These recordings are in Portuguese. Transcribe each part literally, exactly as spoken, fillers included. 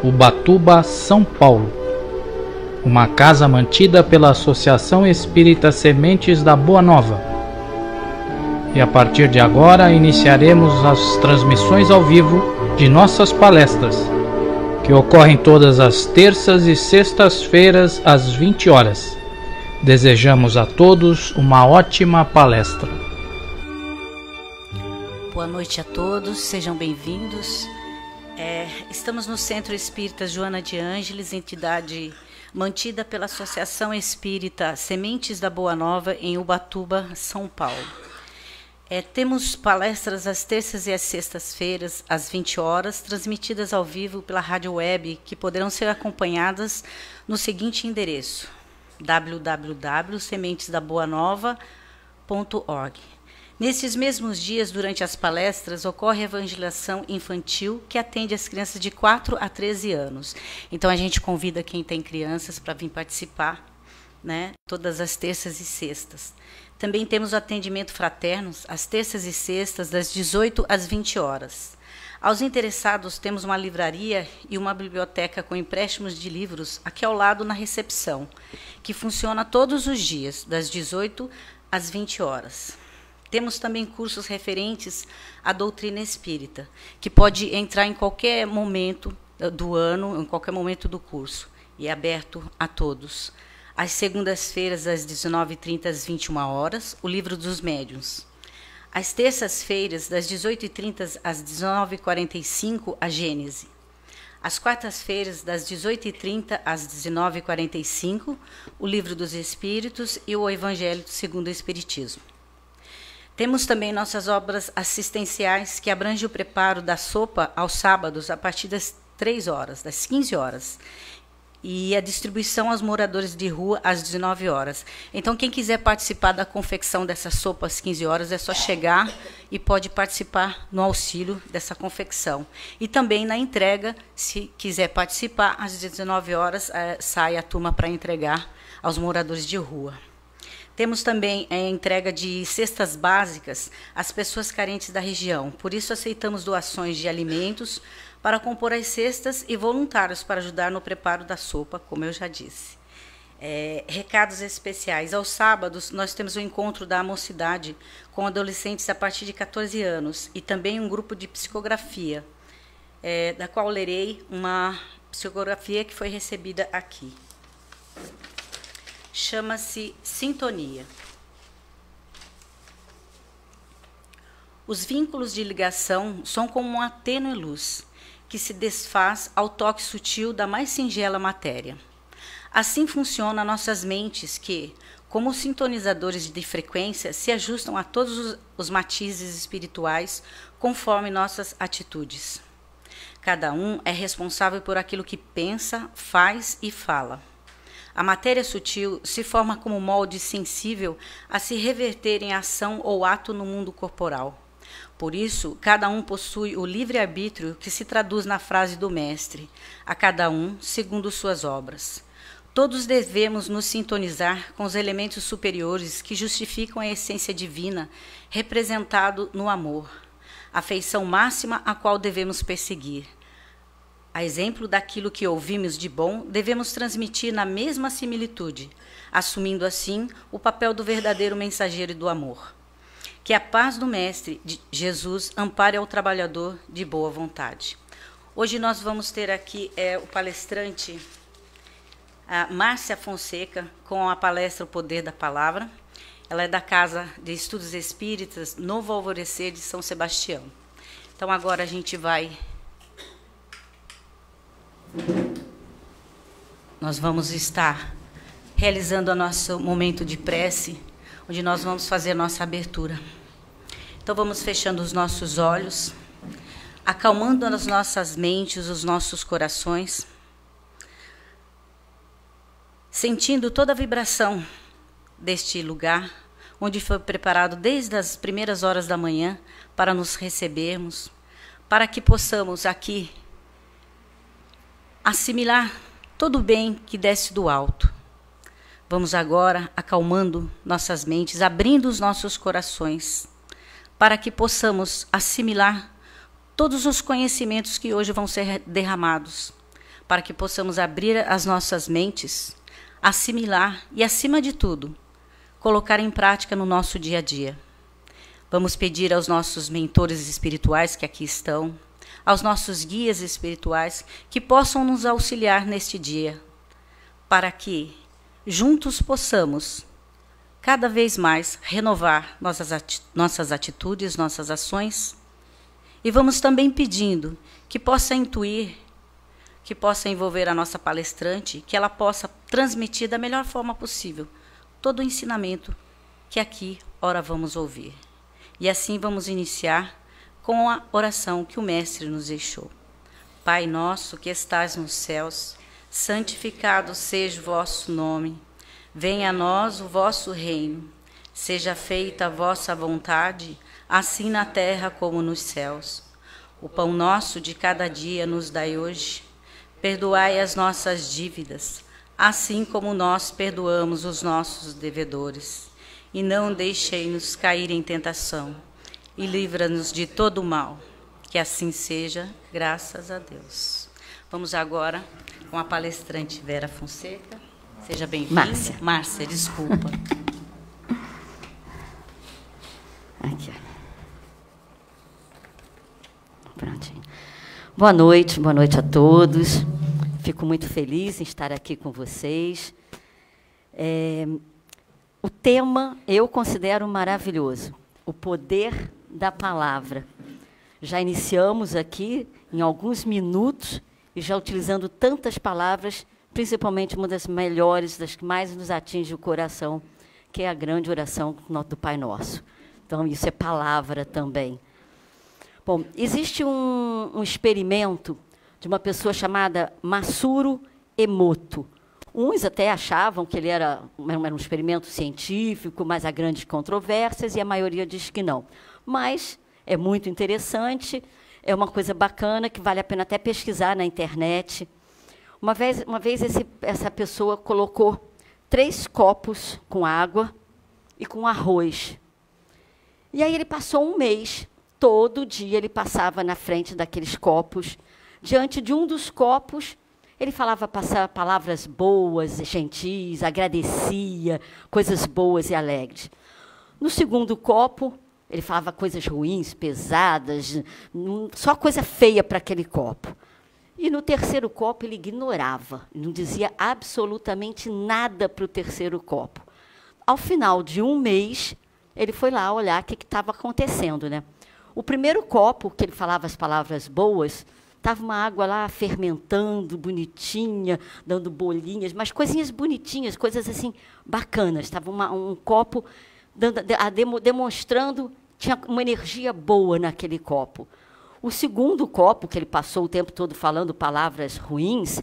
Ubatuba, São Paulo. Uma casa mantida pela Associação Espírita Sementes da Boa Nova. E a partir de agora iniciaremos as transmissões ao vivo de nossas palestras, que ocorrem todas as terças e sextas-feiras às vinte horas. Desejamos a todos uma ótima palestra. Boa noite a todos, sejam bem-vindos. É, estamos no Centro Espírita Joana de Ângeles, entidade mantida pela Associação Espírita Sementes da Boa Nova, em Ubatuba, São Paulo. É, temos palestras às terças e às sextas-feiras, às vinte horas, transmitidas ao vivo pela rádio web, que poderão ser acompanhadas no seguinte endereço: w w w ponto sementes da boa nova ponto org. Nesses mesmos dias, durante as palestras, ocorre a evangelização infantil, que atende as crianças de quatro a treze anos. Então, a gente convida quem tem crianças para vir participar, né, todas as terças e sextas. Também temos o atendimento fraternos, às terças e sextas, das dezoito às vinte horas. Aos interessados, temos uma livraria e uma biblioteca com empréstimos de livros aqui ao lado na recepção, que funciona todos os dias, das dezoito às vinte horas. Temos também cursos referentes à doutrina espírita, que pode entrar em qualquer momento do ano, em qualquer momento do curso, e é aberto a todos. Às segundas-feiras, às dezenove e trinta às vinte e uma horas, o Livro dos Médiuns. Às terças-feiras, das dezoito e trinta às dezenove e quarenta e cinco, a Gênese. Às quartas-feiras, das dezoito e trinta às dezenove e quarenta e cinco, o Livro dos Espíritos e o Evangelho segundo o Espiritismo. Temos também nossas obras assistenciais, que abrangem o preparo da sopa aos sábados, a partir das três horas, das quinze horas, e a distribuição aos moradores de rua às dezenove horas. Então, quem quiser participar da confecção dessa sopa às quinze horas, é só chegar e pode participar no auxílio dessa confecção. E também na entrega, se quiser participar, às dezenove horas, eh, sai a turma para entregar aos moradores de rua. Temos também a entrega de cestas básicas às pessoas carentes da região. Por isso, aceitamos doações de alimentos para compor as cestas e voluntários para ajudar no preparo da sopa, como eu já disse. É, recados especiais. Aos sábados, nós temos o encontro da mocidade com adolescentes a partir de catorze anos e também um grupo de psicografia, é, da qual lerei uma psicografia que foi recebida aqui. Chama-se Sintonia. Os vínculos de ligação são como uma tênue luz, que se desfaz ao toque sutil da mais singela matéria. Assim funcionam nossas mentes que, como sintonizadores de frequência, se ajustam a todos os, os matizes espirituais conforme nossas atitudes. Cada um é responsável por aquilo que pensa, faz e fala. A matéria sutil se forma como molde sensível a se reverter em ação ou ato no mundo corporal. Por isso, cada um possui o livre-arbítrio que se traduz na frase do mestre, a cada um segundo suas obras. Todos devemos nos sintonizar com os elementos superiores que justificam a essência divina, representado no amor, a feição máxima a qual devemos perseguir. A exemplo daquilo que ouvimos de bom, devemos transmitir na mesma similitude, assumindo assim o papel do verdadeiro mensageiro do amor. Que a paz do Mestre, de Jesus, ampare ao trabalhador de boa vontade. Hoje nós vamos ter aqui é, o palestrante a Márcia Fonseca, com a palestra O Poder da Palavra. Ela é da Casa de Estudos Espíritas Novo Alvorecer de São Sebastião. Então agora a gente vai... Nós vamos estar realizando o nosso momento de prece, onde nós vamos fazer a nossa abertura. Então vamos fechando os nossos olhos, acalmando as nossas mentes, os nossos corações, sentindo toda a vibração deste lugar, onde foi preparado desde as primeiras horas da manhã para nos recebermos, para que possamos aqui assimilar todo o bem que desce do alto. Vamos agora acalmando nossas mentes, abrindo os nossos corações, para que possamos assimilar todos os conhecimentos que hoje vão ser derramados, para que possamos abrir as nossas mentes, assimilar e, acima de tudo, colocar em prática no nosso dia a dia. Vamos pedir aos nossos mentores espirituais que aqui estão, aos nossos guias espirituais, que possam nos auxiliar neste dia, para que juntos possamos cada vez mais renovar nossas, ati- nossas atitudes, nossas ações. E vamos também pedindo que possa intuir, que possa envolver a nossa palestrante, que ela possa transmitir da melhor forma possível todo o ensinamento que aqui, ora, vamos ouvir. E assim vamos iniciar com a oração que o Mestre nos deixou. Pai nosso que estás nos céus, santificado seja o vosso nome. Venha a nós o vosso reino. Seja feita a vossa vontade, assim na terra como nos céus. O pão nosso de cada dia nos dai hoje. Perdoai as nossas dívidas, assim como nós perdoamos os nossos devedores. E não deixei-nos cair em tentação, e livra-nos de todo o mal. Que assim seja, graças a Deus. Vamos agora com a palestrante Vera Fonseca. Seja bem-vinda. Márcia. Márcia, desculpa. Aqui. Prontinho. Boa noite, boa noite a todos. Fico muito feliz em estar aqui com vocês. É, o tema eu considero maravilhoso, o poder da palavra. Já iniciamos aqui em alguns minutos e já utilizando tantas palavras, principalmente uma das melhores, das que mais nos atinge o coração, que é a grande oração do Pai Nosso. Então, isso é palavra também. Bom, existe um, um experimento de uma pessoa chamada Masaru Emoto. Uns até achavam que ele era, era um experimento científico, mas há grandes controvérsias, e a maioria diz que não. Mas é muito interessante, é uma coisa bacana, que vale a pena até pesquisar na internet. Uma vez, uma vez esse, essa pessoa colocou três copos com água e com arroz. E aí ele passou um mês, todo dia ele passava na frente daqueles copos. Diante de um dos copos, ele falava passava palavras boas, gentis, agradecia, coisas boas e alegres. No segundo copo, ele falava coisas ruins, pesadas, só coisa feia para aquele copo. E no terceiro copo ele ignorava, não dizia absolutamente nada para o terceiro copo. Ao final de um mês, ele foi lá olhar o que estava acontecendo, né? O primeiro copo, que ele falava as palavras boas, estava uma água lá fermentando, bonitinha, dando bolinhas, mas coisinhas bonitinhas, coisas assim bacanas. Estava uma, um copo dando, a demo, demonstrando, tinha uma energia boa naquele copo. O segundo copo, que ele passou o tempo todo falando palavras ruins,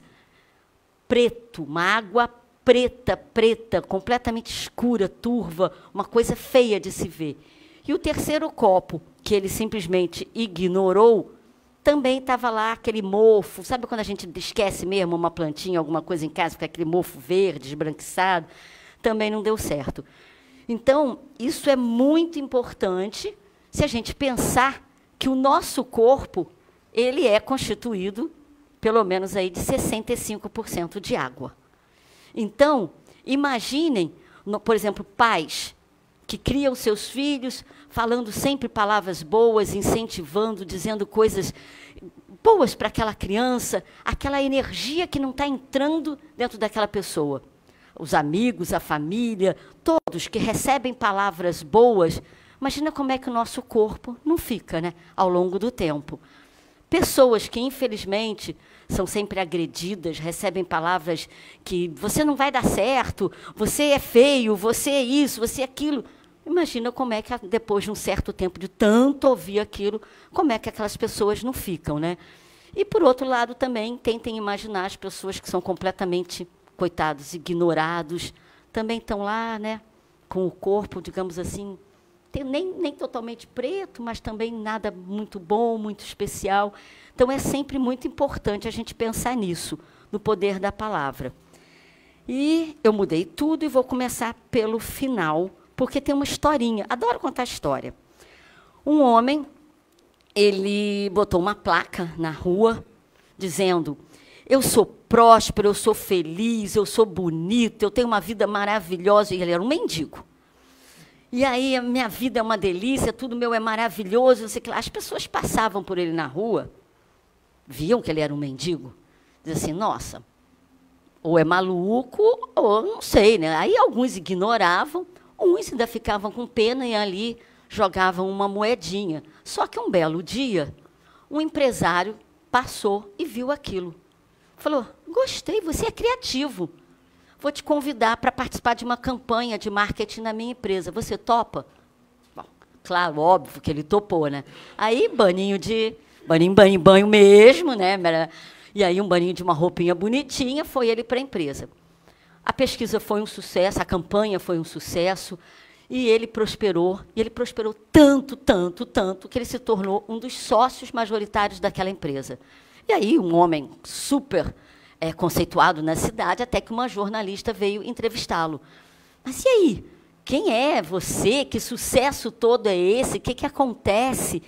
preto, uma água preta, preta, completamente escura, turva, uma coisa feia de se ver. E o terceiro copo, que ele simplesmente ignorou, também estava lá aquele mofo. Sabe quando a gente esquece mesmo uma plantinha, alguma coisa em casa, fica aquele mofo verde, esbranquiçado? Também não deu certo. Então, isso é muito importante se a gente pensar que o nosso corpo ele é constituído, pelo menos, aí, de sessenta e cinco por cento de água. Então, imaginem, no, por exemplo, pais que criam seus filhos falando sempre palavras boas, incentivando, dizendo coisas boas para aquela criança, aquela energia que não está entrando dentro daquela pessoa. Os amigos, a família, todos que recebem palavras boas, imagina como é que o nosso corpo não fica, né, ao longo do tempo. Pessoas que, infelizmente, são sempre agredidas, recebem palavras que você não vai dar certo, você é feio, você é isso, você é aquilo. Imagina como é que, depois de um certo tempo de tanto ouvir aquilo, como é que aquelas pessoas não ficam, né? E, por outro lado, também tentem imaginar as pessoas que são completamente, coitados, ignorados, também estão lá, né, com o corpo, digamos assim, tem nem, nem totalmente preto, mas também nada muito bom, muito especial. Então, é sempre muito importante a gente pensar nisso, no poder da palavra. E eu mudei tudo e vou começar pelo final, porque tem uma historinha. Adoro contar história. Um homem, ele botou uma placa na rua, dizendo, eu sou próspero, eu sou feliz, eu sou bonito, eu tenho uma vida maravilhosa. E ele era um mendigo. E aí, a minha vida é uma delícia, tudo meu é maravilhoso. Não sei o que lá. As pessoas passavam por ele na rua, viam que ele era um mendigo, diziam assim, nossa, ou é maluco, ou não sei, né? Aí alguns ignoravam, uns ainda ficavam com pena e ali jogavam uma moedinha. Só que um belo dia, um empresário passou e viu aquilo. Falou, gostei, você é criativo. Vou te convidar para participar de uma campanha de marketing na minha empresa. Você topa? Bom, claro, óbvio que ele topou, né? Aí, baninho de... Baninho, banho, banho mesmo, né? E aí, um baninho de uma roupinha bonitinha, foi ele para a empresa. A pesquisa foi um sucesso, a campanha foi um sucesso, e ele prosperou, e ele prosperou tanto, tanto, tanto, que ele se tornou um dos sócios majoritários daquela empresa. E aí, um homem super é, conceituado na cidade, até que uma jornalista veio entrevistá-lo. Mas e aí? Quem é você? Que sucesso todo é esse? O que, que acontece?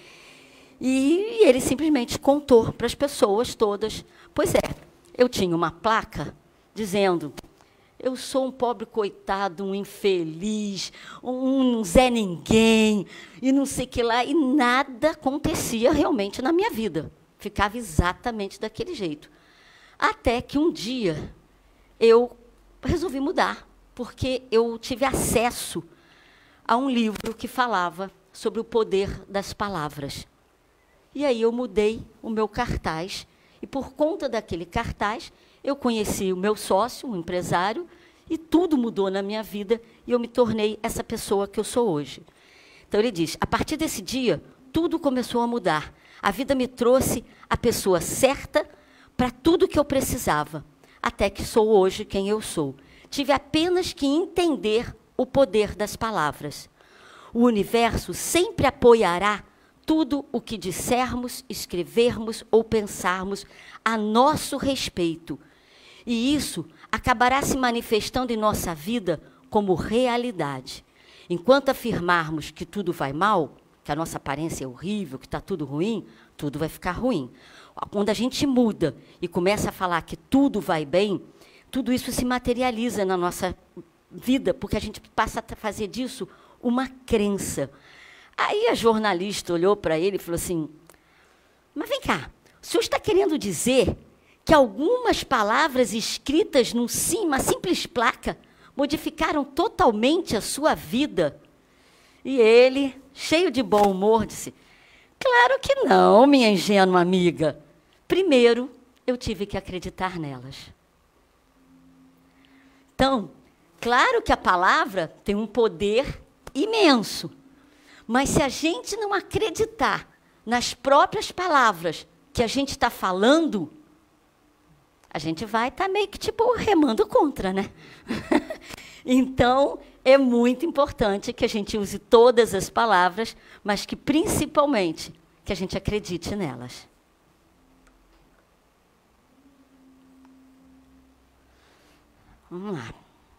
E ele simplesmente contou para as pessoas todas. Pois é, eu tinha uma placa dizendo, eu sou um pobre coitado, um infeliz, um Zé Ninguém, e não sei o que lá, e nada acontecia realmente na minha vida. Ficava exatamente daquele jeito. Até que um dia eu resolvi mudar, porque eu tive acesso a um livro que falava sobre o poder das palavras. E aí eu mudei o meu cartaz, e por conta daquele cartaz, eu conheci o meu sócio, um empresário, e tudo mudou na minha vida, e eu me tornei essa pessoa que eu sou hoje. Então, ele diz, a partir desse dia, tudo começou a mudar. A vida me trouxe a pessoa certa para tudo que eu precisava, até que sou hoje quem eu sou. Tive apenas que entender o poder das palavras. O universo sempre apoiará tudo o que dissermos, escrevermos ou pensarmos a nosso respeito. E isso acabará se manifestando em nossa vida como realidade. Enquanto afirmarmos que tudo vai mal, que a nossa aparência é horrível, que está tudo ruim, tudo vai ficar ruim. Quando a gente muda e começa a falar que tudo vai bem, tudo isso se materializa na nossa vida, porque a gente passa a fazer disso uma crença. Aí a jornalista olhou para ele e falou assim, mas vem cá, o senhor está querendo dizer que algumas palavras escritas num sim, uma simples placa modificaram totalmente a sua vida? E ele, cheio de bom humor, disse, claro que não, minha ingênua amiga. Primeiro, eu tive que acreditar nelas. Então, claro que a palavra tem um poder imenso, mas se a gente não acreditar nas próprias palavras que a gente está falando, a gente vai estar tá meio que tipo remando contra, né? Então, é muito importante que a gente use todas as palavras, mas que, principalmente, que a gente acredite nelas. Vamos lá.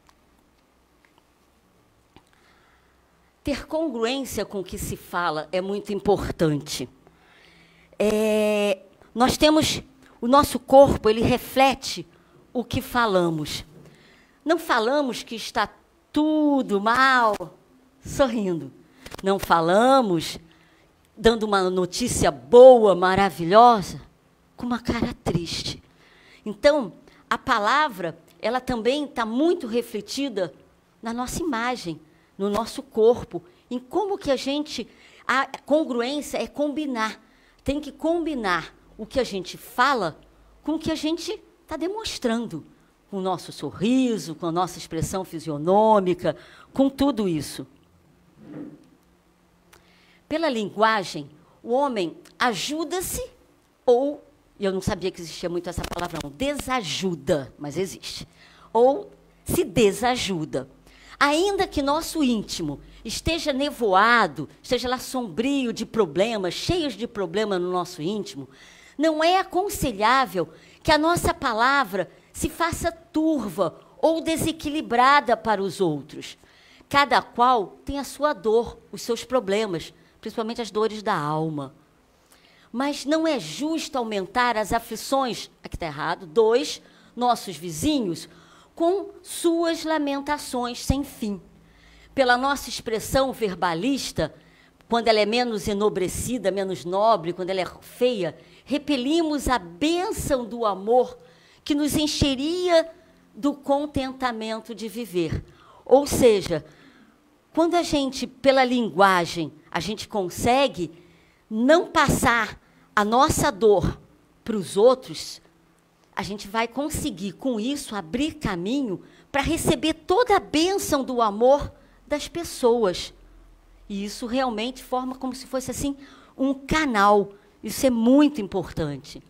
Ter congruência com o que se fala é muito importante. É, nós temos... O nosso corpo, ele reflete o que falamos. Não falamos que está tudo mal, sorrindo. Não falamos dando uma notícia boa, maravilhosa, com uma cara triste. Então, a palavra, ela também está muito refletida na nossa imagem, no nosso corpo, em como que a gente... A congruência é combinar. Tem que combinar o que a gente fala com o que a gente está demonstrando, com o nosso sorriso, com a nossa expressão fisionômica, com tudo isso. Pela linguagem, o homem ajuda-se ou, e eu não sabia que existia muito essa palavra, não, desajuda, mas existe, ou se desajuda. Ainda que nosso íntimo esteja nevoado, esteja lá sombrio de problemas, cheios de problemas no nosso íntimo, não é aconselhável que a nossa palavra se faça turva ou desequilibrada para os outros. Cada qual tem a sua dor, os seus problemas, principalmente as dores da alma. Mas não é justo aumentar as aflições, aqui está errado, dois, nossos vizinhos com suas lamentações sem fim. Pela nossa expressão verbalista, quando ela é menos enobrecida, menos nobre, quando ela é feia, repelimos a bênção do amor que nos encheria do contentamento de viver. Ou seja, quando a gente, pela linguagem, a gente consegue não passar a nossa dor para os outros, a gente vai conseguir, com isso, abrir caminho para receber toda a bênção do amor das pessoas. E isso realmente forma como se fosse assim um canal. Isso é muito importante.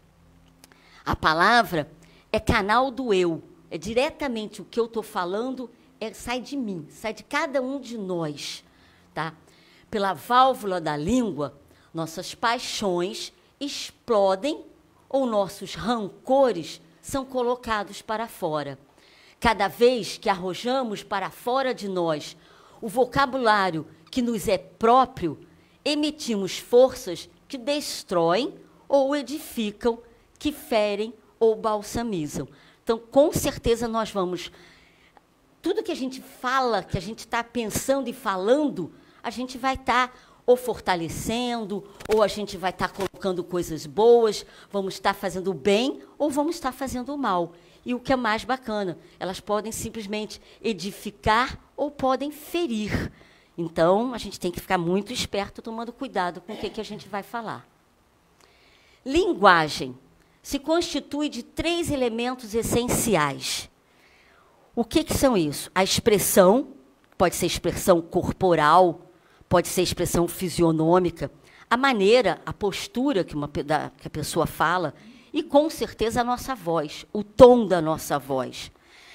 A palavra é canal do eu. É diretamente o que eu estou falando, é, sai de mim, sai de cada um de nós. Tá? Pela válvula da língua, nossas paixões explodem ou nossos rancores são colocados para fora. Cada vez que arrojamos para fora de nós o vocabulário que nos é próprio, emitimos forças que destroem ou edificam, que ferem ou balsamizam. Então, com certeza, nós vamos... Tudo que a gente fala, que a gente está pensando e falando, a gente vai estar... Tá ou fortalecendo, ou a gente vai estar colocando coisas boas, vamos estar fazendo o bem, ou vamos estar fazendo o mal. E o que é mais bacana, elas podem simplesmente edificar ou podem ferir. Então, a gente tem que ficar muito esperto, tomando cuidado com o que, que a gente vai falar. Linguagem se constitui de três elementos essenciais. O que, que são isso? A expressão, pode ser expressão corporal, pode ser expressão fisionômica, a maneira, a postura que, uma, da, que a pessoa fala, e, com certeza, a nossa voz, o tom da nossa voz.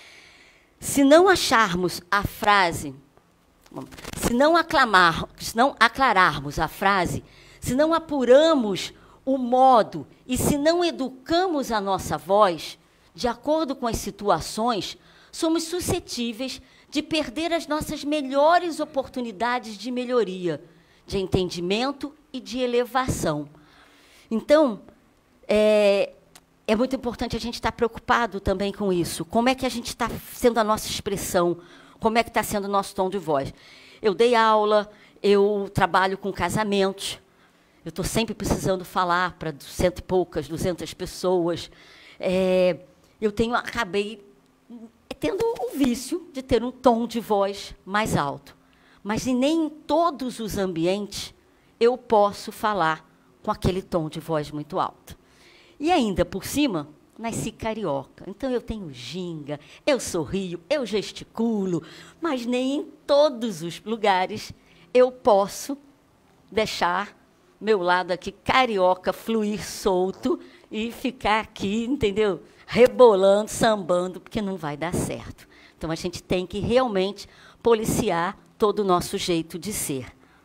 Se não acharmos a frase, se não, aclamar, se não aclararmos a frase, se não apuramos o modo e se não educamos a nossa voz, de acordo com as situações, somos suscetíveis de perder as nossas melhores oportunidades de melhoria, de entendimento e de elevação. Então, é, é muito importante a gente estar preocupado também com isso. Como é que a gente está sendo a nossa expressão? Como é que está sendo o nosso tom de voz? Eu dei aula, eu trabalho com casamentos, eu estou sempre precisando falar para cento e poucas, duzentas pessoas. É, eu tenho, acabei... tendo o vício de ter um tom de voz mais alto. Mas e nem em todos os ambientes eu posso falar com aquele tom de voz muito alto. E ainda, por cima, nasci carioca. Então, eu tenho ginga, eu sorrio, eu gesticulo, mas nem em todos os lugares eu posso deixar meu lado aqui carioca fluir solto e ficar aqui, entendeu? Rebolando, sambando, porque não vai dar certo. Então, a gente tem que realmente policiar todo o nosso jeito de ser.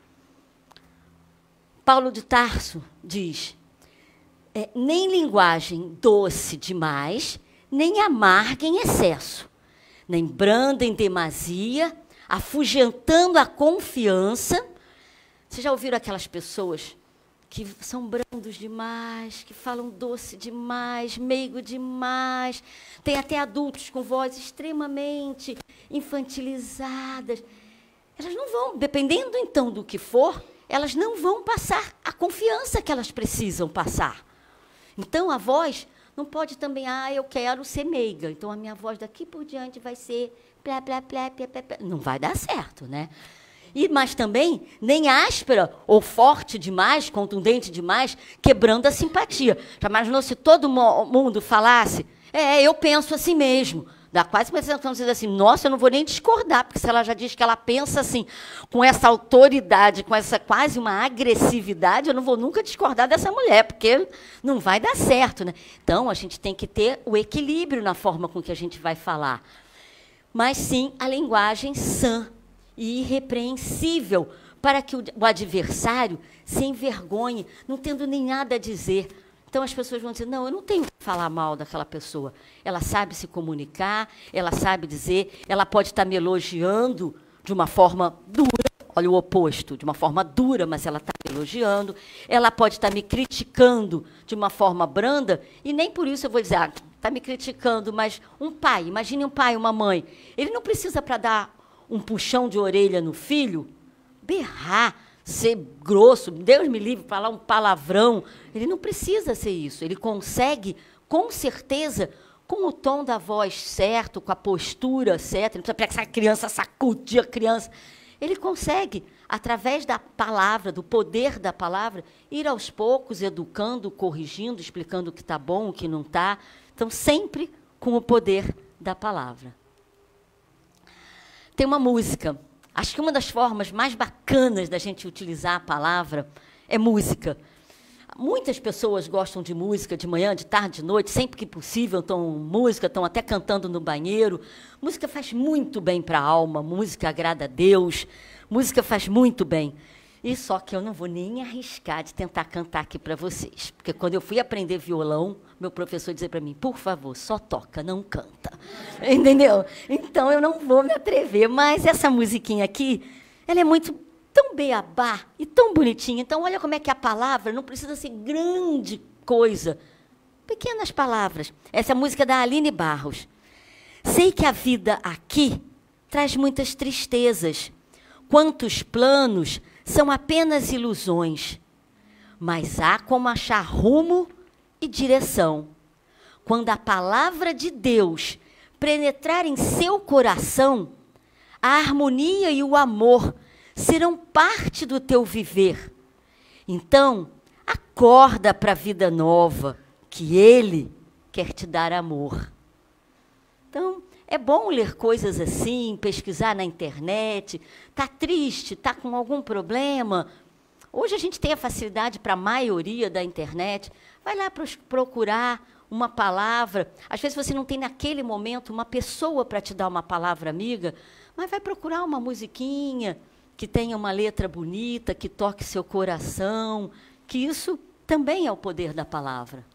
Paulo de Tarso diz, é, nem linguagem doce demais, nem amarga em excesso, nem branda em demasia, afugentando a confiança. Vocês já ouviram aquelas pessoas que são brandos demais, que falam doce demais, meigo demais. Tem até adultos com vozes extremamente infantilizadas. Elas não vão, dependendo então do que for, elas não vão passar a confiança que elas precisam passar. Então, a voz não pode também, ah, eu quero ser meiga, então a minha voz daqui por diante vai ser plá, plá, plá, plá, plá, plá. Não vai dar certo, né? E, mas também, nem áspera ou forte demais, contundente demais, quebrando a simpatia. Já imaginou se todo mundo falasse, é, eu penso assim mesmo. Dá quase uma sensação de dizer assim, nossa, eu não vou nem discordar, porque se ela já diz que ela pensa assim, com essa autoridade, com essa quase uma agressividade, eu não vou nunca discordar dessa mulher, porque não vai dar certo, né? Então, a gente tem que ter o equilíbrio na forma com que a gente vai falar. Mas, sim, a linguagem sã e irrepreensível, para que o, o adversário se envergonhe, não tendo nem nada a dizer. Então, as pessoas vão dizer, não, eu não tenho que falar mal daquela pessoa. Ela sabe se comunicar, ela sabe dizer, ela pode estar me elogiando de uma forma dura, olha o oposto, de uma forma dura, mas ela está me elogiando. Ela pode estar me criticando de uma forma branda, e nem por isso eu vou dizer, ah, está me criticando, mas um pai, imagine um pai, uma mãe, ele não precisa, para dar um puxão de orelha no filho, berrar, ser grosso, Deus me livre, falar um palavrão. Ele não precisa ser isso. Ele consegue, com certeza, com o tom da voz certo, com a postura certa, ele não precisa pegar essa criança, sacudir a criança. Ele consegue, através da palavra, do poder da palavra, ir aos poucos, educando, corrigindo, explicando o que está bom, o que não está. Então, sempre com o poder da palavra. Tem uma música. Acho que uma das formas mais bacanas da gente utilizar a palavra é música. Muitas pessoas gostam de música de manhã, de tarde, de noite, sempre que possível estão música, estão até cantando no banheiro. Música faz muito bem para a alma, música agrada a Deus, música faz muito bem. E só que eu não vou nem arriscar de tentar cantar aqui para vocês, porque quando eu fui aprender violão, meu professor dizia para mim, por favor, só toca, não canta. Entendeu? Então eu não vou me atrever, mas essa musiquinha aqui, ela é muito tão beabá e tão bonitinha. Então, olha como é que a palavra não precisa ser grande coisa. Pequenas palavras. Essa é a música da Aline Barros. Sei que a vida aqui traz muitas tristezas. Quantos planos são apenas ilusões. Mas há como achar rumo e direção. Quando a palavra de Deus penetrar em seu coração, a harmonia e o amor serão parte do teu viver. Então, acorda para a vida nova, que Ele quer te dar amor. Então, é bom ler coisas assim, pesquisar na internet. Está triste, está com algum problema? Hoje a gente tem a facilidade para a maioria da internet. Vai lá procurar uma palavra. Às vezes você não tem naquele momento uma pessoa para te dar uma palavra amiga, mas vai procurar uma musiquinha que tenha uma letra bonita, que toque seu coração, que isso também é o poder da palavra.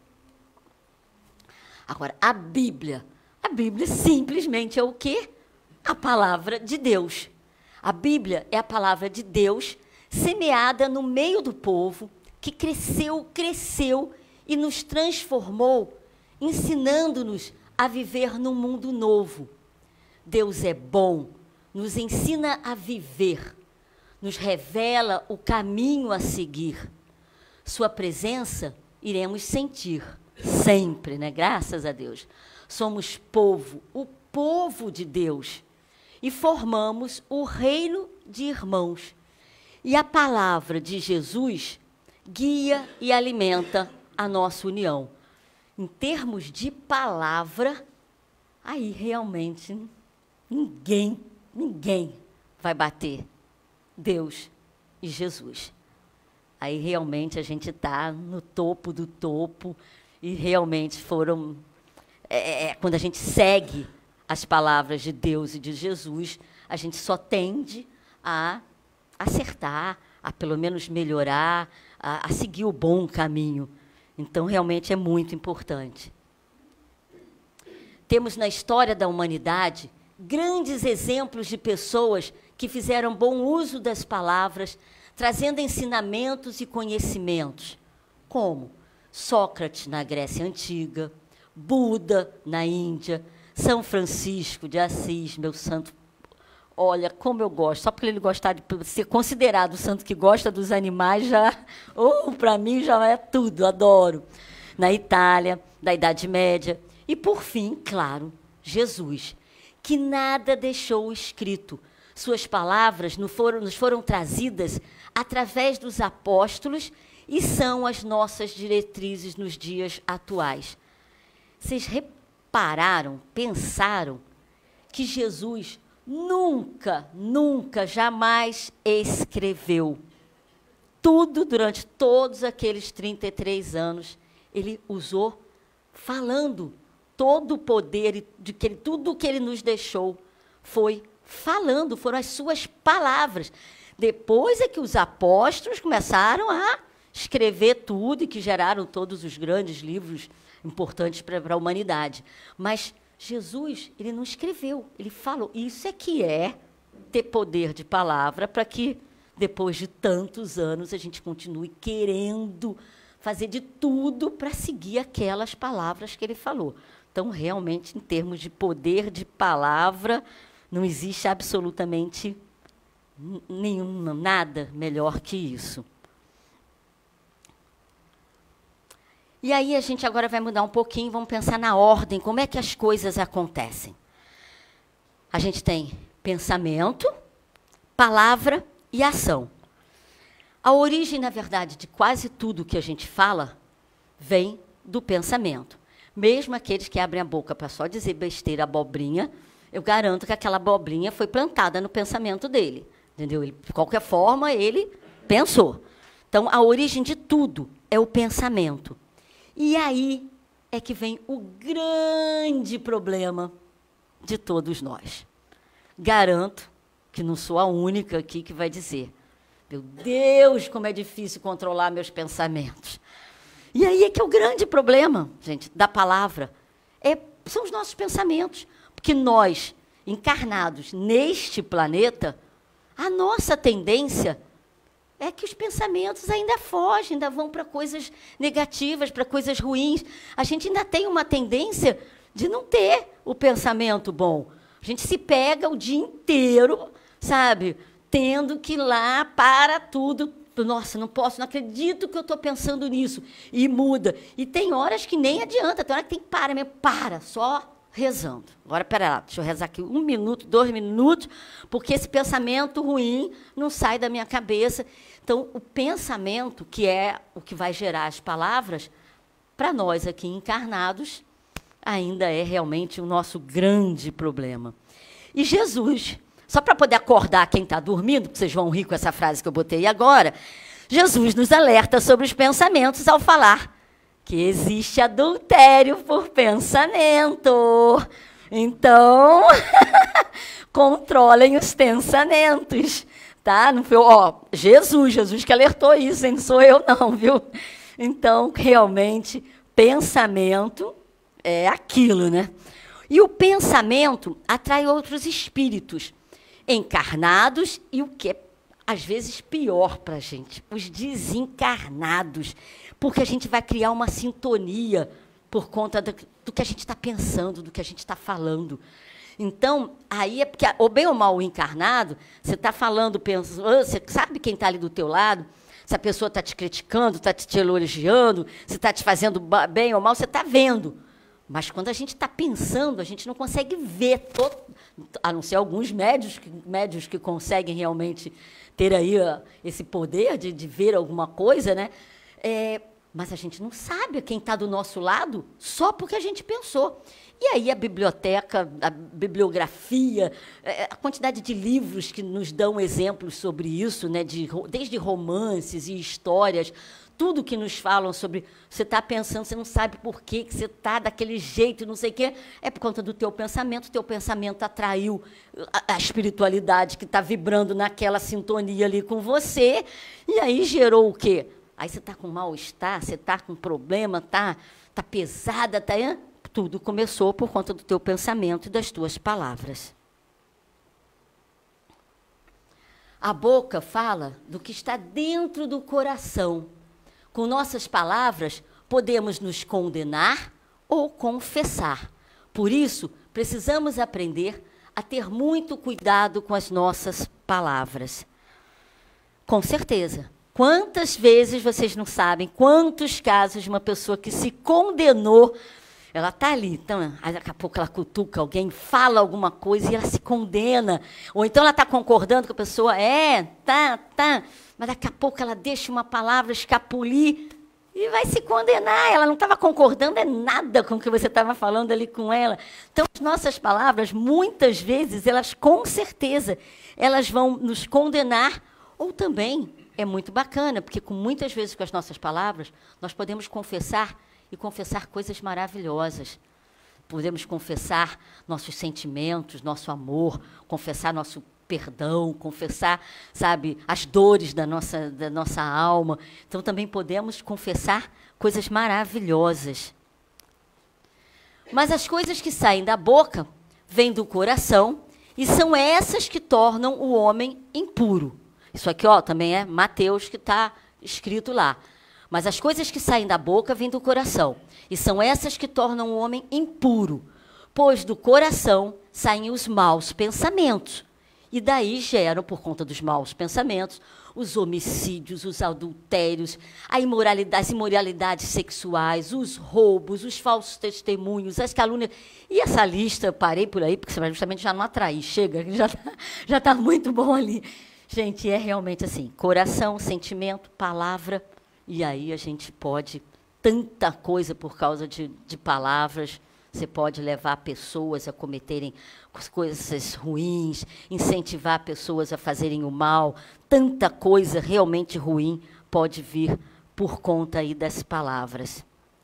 Agora, a Bíblia. A Bíblia simplesmente é o quê? A palavra de Deus. A Bíblia é a palavra de Deus semeada no meio do povo, que cresceu, cresceu e nos transformou, ensinando-nos a viver num mundo novo. Deus é bom, nos ensina a viver, nos revela o caminho a seguir. Sua presença iremos sentir sempre, né? Graças a Deus. Somos povo, o povo de Deus, e formamos o reino de irmãos. E a palavra de Jesus guia e alimenta a nossa união. Em termos de palavra, aí realmente ninguém, ninguém vai bater Deus e Jesus. Aí realmente a gente está no topo do topo, e realmente foram... É, quando a gente segue as palavras de Deus e de Jesus, a gente só tende a acertar, a pelo menos melhorar, a, a seguir o bom caminho. Então, realmente é muito importante. Temos na história da humanidade grandes exemplos de pessoas que fizeram bom uso das palavras, trazendo ensinamentos e conhecimentos, como Sócrates na Grécia Antiga, Buda na Índia, São Francisco de Assis, meu santo. Olha, como eu gosto, só porque ele gostar de ser considerado o santo que gosta dos animais, já, oh, para mim já é tudo, adoro. Na Itália, da Idade Média. E, por fim, claro, Jesus, que nada deixou escrito. Suas palavras nos foram, nos foram trazidas através dos apóstolos e são as nossas diretrizes nos dias atuais. Vocês repararam, pensaram que Jesus nunca, nunca, jamais escreveu. Tudo, durante todos aqueles trinta e três anos, ele usou falando. Todo o poder, de que ele, tudo o que ele nos deixou foi falando, foram as suas palavras. Depois é que os apóstolos começaram a escrever tudo e que geraram todos os grandes livros importantes para a humanidade. Mas Jesus, ele não escreveu, ele falou. Isso é que é ter poder de palavra para que, depois de tantos anos, a gente continue querendo fazer de tudo para seguir aquelas palavras que ele falou. Então, realmente, em termos de poder de palavra, não existe absolutamente nenhum, nada melhor que isso. E aí a gente agora vai mudar um pouquinho, vamos pensar na ordem, como é que as coisas acontecem. A gente tem pensamento, palavra e ação. A origem, na verdade, de quase tudo que a gente fala vem do pensamento. Mesmo aqueles que abrem a boca para só dizer besteira, abobrinha, eu garanto que aquela abobrinha foi plantada no pensamento dele. Entendeu? Ele, de qualquer forma, ele pensou. Então, a origem de tudo é o pensamento. E aí é que vem o grande problema de todos nós. Garanto que não sou a única aqui que vai dizer, meu Deus, como é difícil controlar meus pensamentos. E aí é que é o grande problema, gente, da palavra, é, são os nossos pensamentos. Porque nós, encarnados neste planeta, a nossa tendência é que os pensamentos ainda fogem, ainda vão para coisas negativas, para coisas ruins. A gente ainda tem uma tendência de não ter o pensamento bom. A gente se pega o dia inteiro, sabe, tendo que ir lá para tudo. Nossa, não posso, não acredito que eu estou pensando nisso. E muda. E tem horas que nem adianta, tem hora que tem que parar mesmo. Para, só rezando. Agora, pera lá, deixa eu rezar aqui um minuto, dois minutos, porque esse pensamento ruim não sai da minha cabeça. Então, o pensamento, que é o que vai gerar as palavras, para nós aqui encarnados, ainda é realmente o nosso grande problema. E Jesus, só para poder acordar quem está dormindo, porque vocês vão rir com essa frase que eu botei agora, Jesus nos alerta sobre os pensamentos ao falar que existe adultério por pensamento. Então, controlem os pensamentos, tá? Não foi, ó, Jesus, Jesus que alertou isso, hein? Não sou eu não, viu? Então, realmente, pensamento é aquilo, né? E o pensamento atrai outros espíritos encarnados e o que é, às vezes, pior para a gente, os desencarnados, porque a gente vai criar uma sintonia por conta do, do que a gente está pensando, do que a gente está falando. Então, aí é porque, ou bem ou mal encarnado, você está falando, pensando, você sabe quem está ali do teu lado, se a pessoa está te criticando, está te elogiando, se está te fazendo bem ou mal, você está vendo. Mas quando a gente está pensando, a gente não consegue ver, todo, a não ser alguns médios, médios que conseguem realmente ter aí uh, esse poder de, de ver alguma coisa, né? É, mas a gente não sabe quem está do nosso lado só porque a gente pensou. E aí a biblioteca, a bibliografia, a quantidade de livros que nos dão exemplos sobre isso, né? de, desde romances e histórias, tudo que nos falam sobre, você está pensando, você não sabe por quê, que você está daquele jeito, não sei o quê, é por conta do teu pensamento, o teu pensamento atraiu a, a espiritualidade que está vibrando naquela sintonia ali com você, e aí gerou o quê? Aí você está com mal-estar, você está com problema, está tá pesada, tá, hein? Tudo começou por conta do teu pensamento e das tuas palavras. A boca fala do que está dentro do coração. Com nossas palavras, podemos nos condenar ou confessar. Por isso, precisamos aprender a ter muito cuidado com as nossas palavras. Com certeza. Quantas vezes vocês não sabem, quantos casos de uma pessoa que se condenou, ela está ali, então, aí daqui a pouco ela cutuca alguém, fala alguma coisa e ela se condena. Ou então ela está concordando com a pessoa, é, tá, tá, mas daqui a pouco ela deixa uma palavra escapulir e vai se condenar. Ela não estava concordando é nada com o que você estava falando ali com ela. Então, as nossas palavras, muitas vezes, elas com certeza, elas vão nos condenar ou também é muito bacana, porque com, muitas vezes com as nossas palavras, nós podemos confessar e confessar coisas maravilhosas. Podemos confessar nossos sentimentos, nosso amor, confessar nosso perdão, confessar, sabe, as dores da nossa, da nossa alma. Então, também podemos confessar coisas maravilhosas. Mas as coisas que saem da boca vêm do coração e são essas que tornam o homem impuro. Isso aqui, ó, também é Mateus que está escrito lá. Mas as coisas que saem da boca vêm do coração, e são essas que tornam o homem impuro, pois do coração saem os maus pensamentos, e daí geram, por conta dos maus pensamentos, os homicídios, os adultérios, a imoralidade, as imoralidades sexuais, os roubos, os falsos testemunhos, as calúnias. E essa lista, eu parei por aí, porque você vai justamente já não atrair. Chega, já está já tá muito bom ali. Gente, é realmente assim, coração, sentimento, palavra, e aí a gente pode, tanta coisa por causa de, de palavras. Você pode levar pessoas a cometerem coisas ruins, incentivar pessoas a fazerem o mal. Tanta coisa realmente ruim pode vir por conta aí das palavras.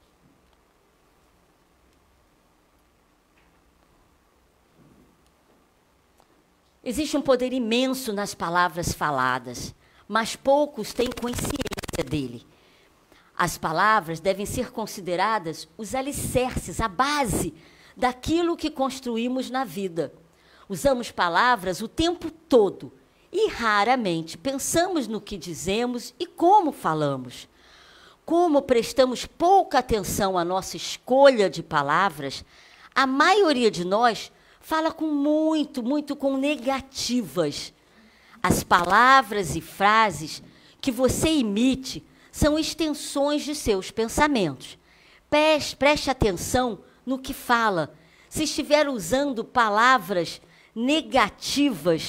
Existe um poder imenso nas palavras faladas, mas poucos têm consciência dele. As palavras devem ser consideradas os alicerces, a base daquilo que construímos na vida. Usamos palavras o tempo todo e raramente pensamos no que dizemos e como falamos. Como prestamos pouca atenção à nossa escolha de palavras, a maioria de nós fala com muito, muito com negativas. As palavras e frases que você emite são extensões de seus pensamentos. Preste atenção no que fala. Se estiver usando palavras negativas,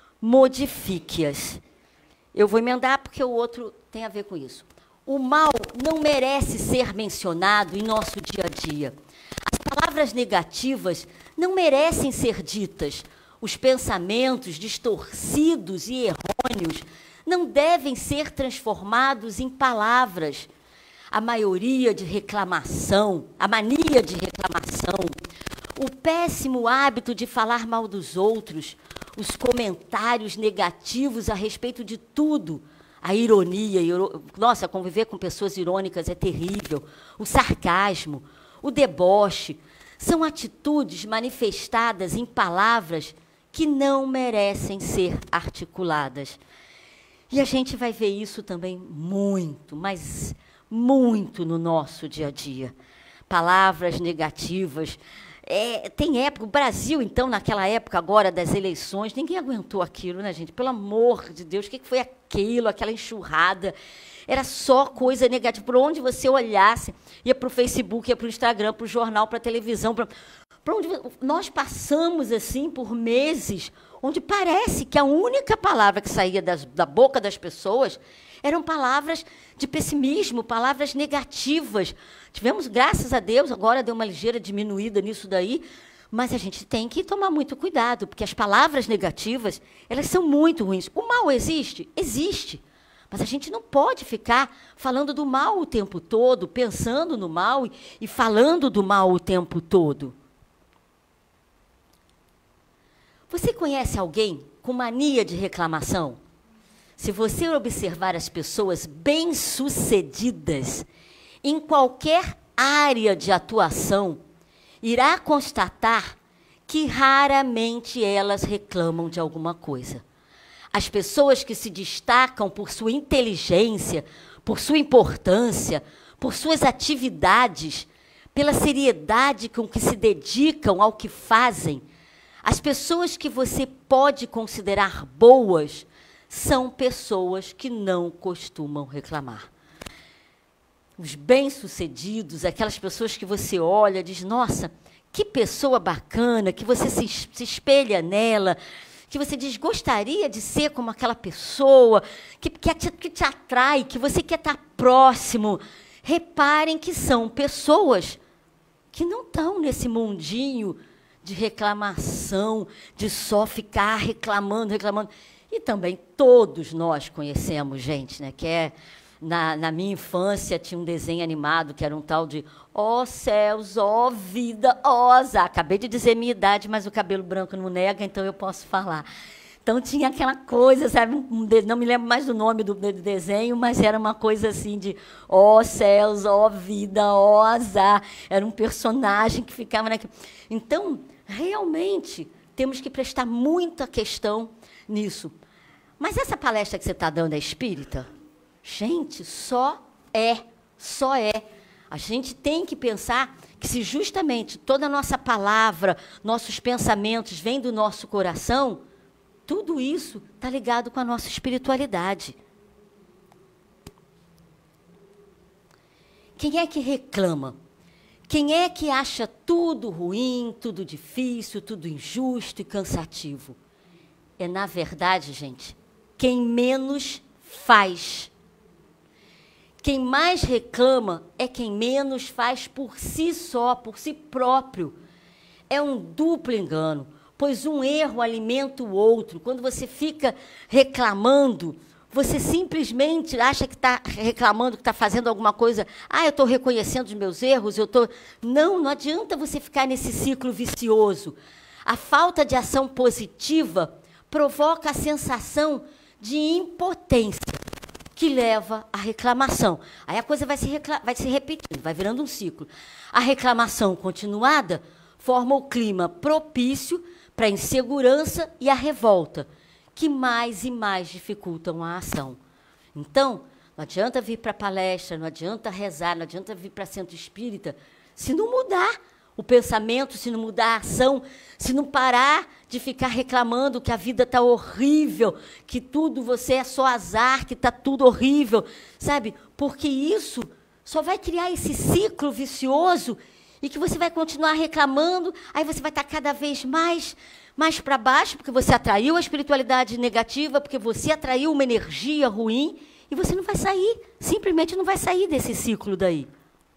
modifique-as. Eu vou emendar porque o outro tem a ver com isso. O mal não merece ser mencionado em nosso dia a dia. As palavras negativas não merecem ser ditas. Os pensamentos distorcidos e errôneos não devem ser transformados em palavras. A maioria de reclamação, a mania de reclamação, o péssimo hábito de falar mal dos outros, os comentários negativos a respeito de tudo, a ironia, nossa, conviver com pessoas irônicas é terrível, o sarcasmo, o deboche, são atitudes manifestadas em palavras que não merecem ser articuladas. E a gente vai ver isso também muito, mas muito no nosso dia a dia. Palavras negativas. É, tem época, o Brasil, então, naquela época agora das eleições, ninguém aguentou aquilo, né, gente? Pelo amor de Deus, o que foi aquilo, aquela enxurrada? Era só coisa negativa. Por onde você olhasse, ia para o Facebook, ia para o Instagram, para o jornal, para a televisão, para onde nós passamos assim por meses, onde parece que a única palavra que saía das, da boca das pessoas eram palavras de pessimismo, palavras negativas. Tivemos, graças a Deus, agora deu uma ligeira diminuída nisso daí, mas a gente tem que tomar muito cuidado, porque as palavras negativas, elas são muito ruins. O mal existe? Existe. Mas a gente não pode ficar falando do mal o tempo todo, pensando no mal e, e falando do mal o tempo todo. Você conhece alguém com mania de reclamação? Se você observar as pessoas bem-sucedidas em qualquer área de atuação, irá constatar que raramente elas reclamam de alguma coisa. As pessoas que se destacam por sua inteligência, por sua importância, por suas atividades, pela seriedade com que se dedicam ao que fazem, as pessoas que você pode considerar boas são pessoas que não costumam reclamar. Os bem-sucedidos, aquelas pessoas que você olha e diz, nossa, que pessoa bacana, que você se, se espelha nela, que você diz, gostaria de ser como aquela pessoa, que, que, te, que te atrai, que você quer estar próximo. Reparem que são pessoas que não estão nesse mundinho de reclamação, de só ficar reclamando, reclamando. E também todos nós conhecemos gente, né, que é... Na, na minha infância, tinha um desenho animado que era um tal de ó céus, ó vida, ó azar. Acabei de dizer minha idade, mas o cabelo branco não nega, então eu posso falar. Então, tinha aquela coisa, sabe? Um, não me lembro mais do nome do, do desenho, mas era uma coisa assim de ó céus, ó vida, ó azar. Era um personagem que ficava naquilo. Então, realmente, temos que prestar muita questão nisso. Mas essa palestra que você está dando é espírita? Gente, só é, só é. A gente tem que pensar que se justamente toda a nossa palavra, nossos pensamentos vêm do nosso coração, tudo isso está ligado com a nossa espiritualidade. Quem é que reclama? Quem é que acha tudo ruim, tudo difícil, tudo injusto e cansativo? É, na verdade, gente, quem menos faz. Quem mais reclama é quem menos faz por si só, por si próprio. É um duplo engano, pois um erro alimenta o outro. Quando você fica reclamando, você simplesmente acha que está reclamando, que está fazendo alguma coisa. Ah, eu estou reconhecendo os meus erros, eu estou... Não, não adianta você ficar nesse ciclo vicioso. A falta de ação positiva provoca a sensação de impotência, que leva à reclamação. Aí a coisa vai se, recla... vai se repetindo, vai virando um ciclo. A reclamação continuada forma o clima propício para a insegurança e a revolta, que mais e mais dificultam a ação. Então, não adianta vir para a palestra, não adianta rezar, não adianta vir para centro espírita, se não mudar o pensamento, se não mudar a ação, se não parar de ficar reclamando que a vida está horrível, que tudo você é só azar, que está tudo horrível, sabe? Porque isso só vai criar esse ciclo vicioso e que você vai continuar reclamando, aí você vai estar cada vez mais... mais para baixo, porque você atraiu a espiritualidade negativa, porque você atraiu uma energia ruim, e você não vai sair, simplesmente não vai sair desse ciclo daí.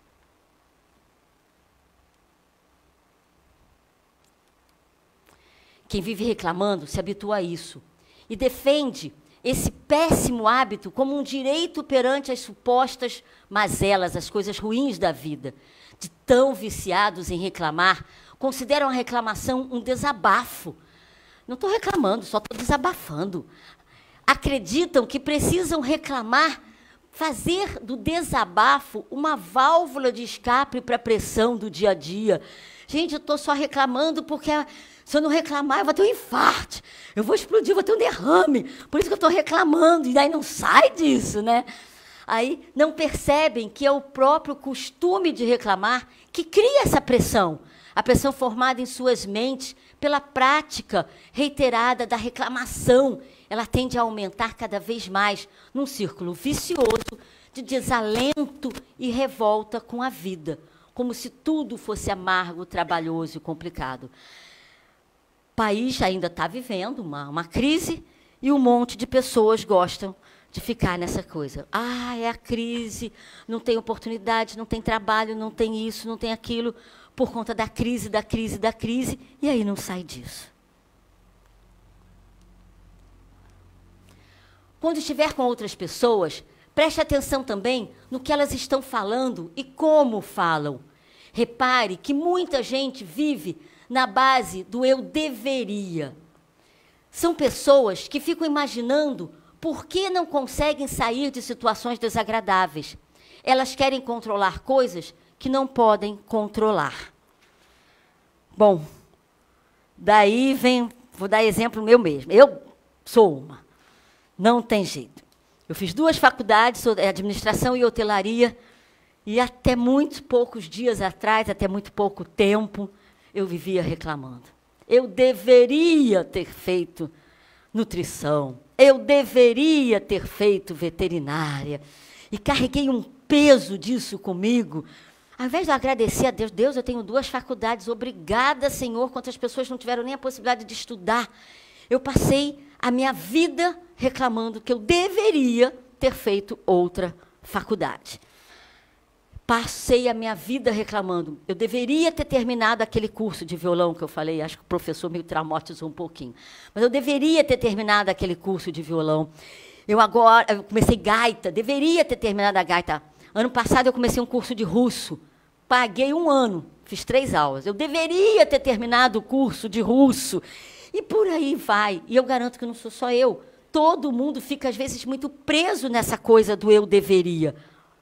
Quem vive reclamando se habitua a isso, e defende esse péssimo hábito como um direito perante as supostas mazelas, as coisas ruins da vida. De tão viciados em reclamar, consideram a reclamação um desabafo. Não estou reclamando, só estou desabafando. Acreditam que precisam reclamar, fazer do desabafo uma válvula de escape para a pressão do dia a dia. Gente, eu estou só reclamando porque se eu não reclamar, eu vou ter um infarto, eu vou explodir, eu vou ter um derrame. Por isso que eu estou reclamando, e daí não sai disso, né? Aí não percebem que é o próprio costume de reclamar que cria essa pressão. A pressão formada em suas mentes pela prática reiterada da reclamação. Ela tende a aumentar cada vez mais num círculo vicioso de desalento e revolta com a vida, como se tudo fosse amargo, trabalhoso e complicado. O país ainda está vivendo uma, uma crise e um monte de pessoas gostam de ficar nessa coisa. Ah, é a crise, não tem oportunidade, não tem trabalho, não tem isso, não tem aquilo, por conta da crise, da crise, da crise, e aí não sai disso. Quando estiver com outras pessoas, preste atenção também no que elas estão falando e como falam. Repare que muita gente vive na base do eu deveria. São pessoas que ficam imaginando por que não conseguem sair de situações desagradáveis. Elas querem controlar coisas que não podem controlar. Bom, daí vem, vou dar exemplo meu mesmo. Eu sou uma, não tem jeito. Eu fiz duas faculdades, administração e hotelaria, e até muito poucos dias atrás, até muito pouco tempo, eu vivia reclamando. Eu deveria ter feito nutrição, eu deveria ter feito veterinária, e carreguei um peso disso comigo. Ao invés de agradecer a Deus, Deus, eu tenho duas faculdades, obrigada, Senhor, quantas pessoas não tiveram nem a possibilidade de estudar. Eu passei a minha vida reclamando que eu deveria ter feito outra faculdade. Passei a minha vida reclamando. Eu deveria ter terminado aquele curso de violão que eu falei, acho que o professor me traumatizou um pouquinho. Mas eu deveria ter terminado aquele curso de violão. Eu agora, eu comecei gaita, deveria ter terminado a gaita. Ano passado eu comecei um curso de russo. Paguei um ano, fiz três aulas. Eu deveria ter terminado o curso de russo. E por aí vai. E eu garanto que não sou só eu. Todo mundo fica, às vezes, muito preso nessa coisa do eu deveria.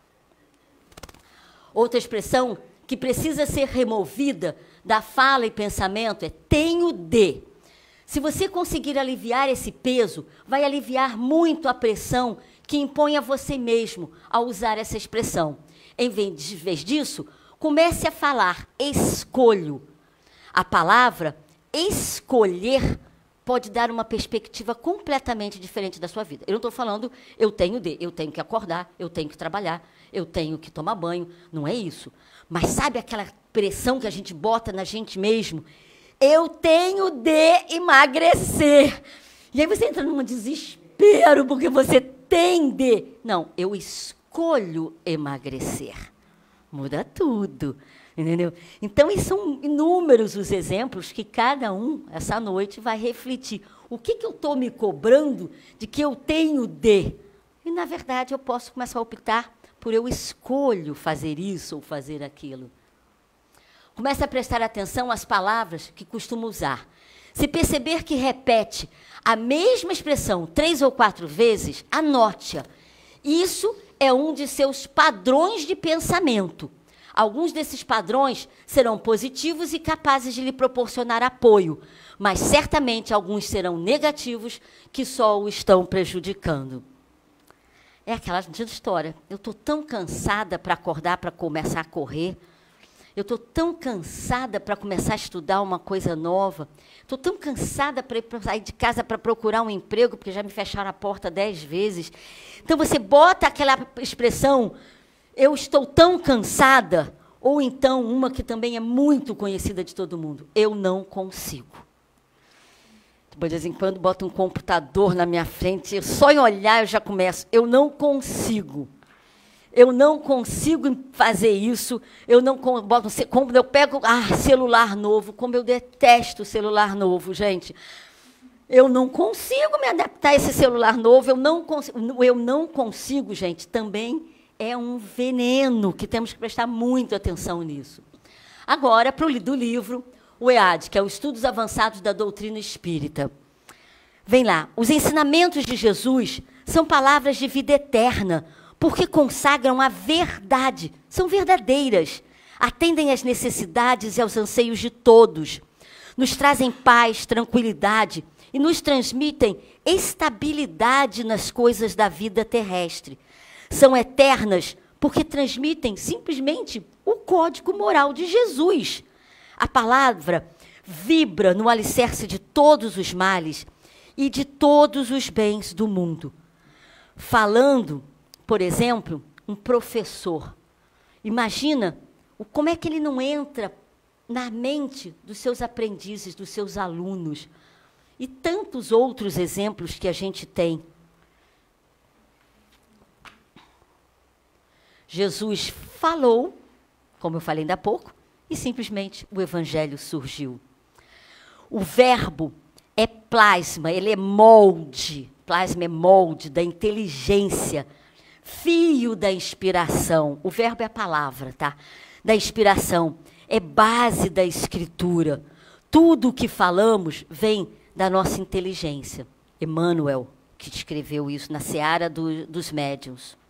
Outra expressão que precisa ser removida da fala e pensamento é tenho de. Se você conseguir aliviar esse peso, vai aliviar muito a pressão que impõe a você mesmo a usar essa expressão. Em vez disso, comece a falar escolho. A palavra escolher pode dar uma perspectiva completamente diferente da sua vida. Eu não estou falando eu tenho de, eu tenho que acordar, eu tenho que trabalhar, eu tenho que tomar banho. Não é isso. Mas sabe aquela pressão que a gente bota na gente mesmo? Eu tenho de emagrecer. E aí você entra num desespero porque você tem de. Não, eu escolho emagrecer. Muda tudo. Entendeu? Então, são inúmeros os exemplos que cada um, essa noite, vai refletir. O que, que eu estou me cobrando de que eu tenho de? E, na verdade, eu posso começar a optar por eu escolho fazer isso ou fazer aquilo. Comece a prestar atenção às palavras que costuma usar. Se perceber que repete a mesma expressão três ou quatro vezes, anote-a. Isso é um de seus padrões de pensamento. Alguns desses padrões serão positivos e capazes de lhe proporcionar apoio, mas certamente alguns serão negativos que só o estão prejudicando. É aquela história. Eu estou tão cansada para acordar, para começar a correr. Eu estou tão cansada para começar a estudar uma coisa nova. Estou tão cansada para sair de casa para procurar um emprego, porque já me fecharam a porta dez vezes. Então, você bota aquela expressão, eu estou tão cansada, ou então uma que também é muito conhecida de todo mundo, eu não consigo. De vez em quando, boto um computador na minha frente, só em olhar eu já começo, eu não consigo. Eu não consigo fazer isso, eu não boto, como eu pego ah, celular novo, como eu detesto celular novo, gente. Eu não consigo me adaptar a esse celular novo, eu não consigo, eu não consigo, gente, também é um veneno, que temos que prestar muita atenção nisso. Agora, para o do livro, o E A D, que é o Estudos Avançados da Doutrina Espírita. Vem lá, os ensinamentos de Jesus são palavras de vida eterna, porque consagram a verdade, são verdadeiras, atendem às necessidades e aos anseios de todos, nos trazem paz, tranquilidade e nos transmitem estabilidade nas coisas da vida terrestre. São eternas porque transmitem simplesmente o código moral de Jesus. A palavra vibra no alicerce de todos os males e de todos os bens do mundo. Falando, por exemplo, um professor. Imagina o, como é que ele não entra na mente dos seus aprendizes, dos seus alunos. E tantos outros exemplos que a gente tem. Jesus falou, como eu falei ainda há pouco, e simplesmente o evangelho surgiu. O verbo é plasma, ele é molde, plasma é molde da inteligência, fio da inspiração. O verbo é a palavra, tá? Da inspiração, é base da escritura. Tudo o que falamos vem da nossa inteligência. Emmanuel, que escreveu isso na seara do, dos médiuns.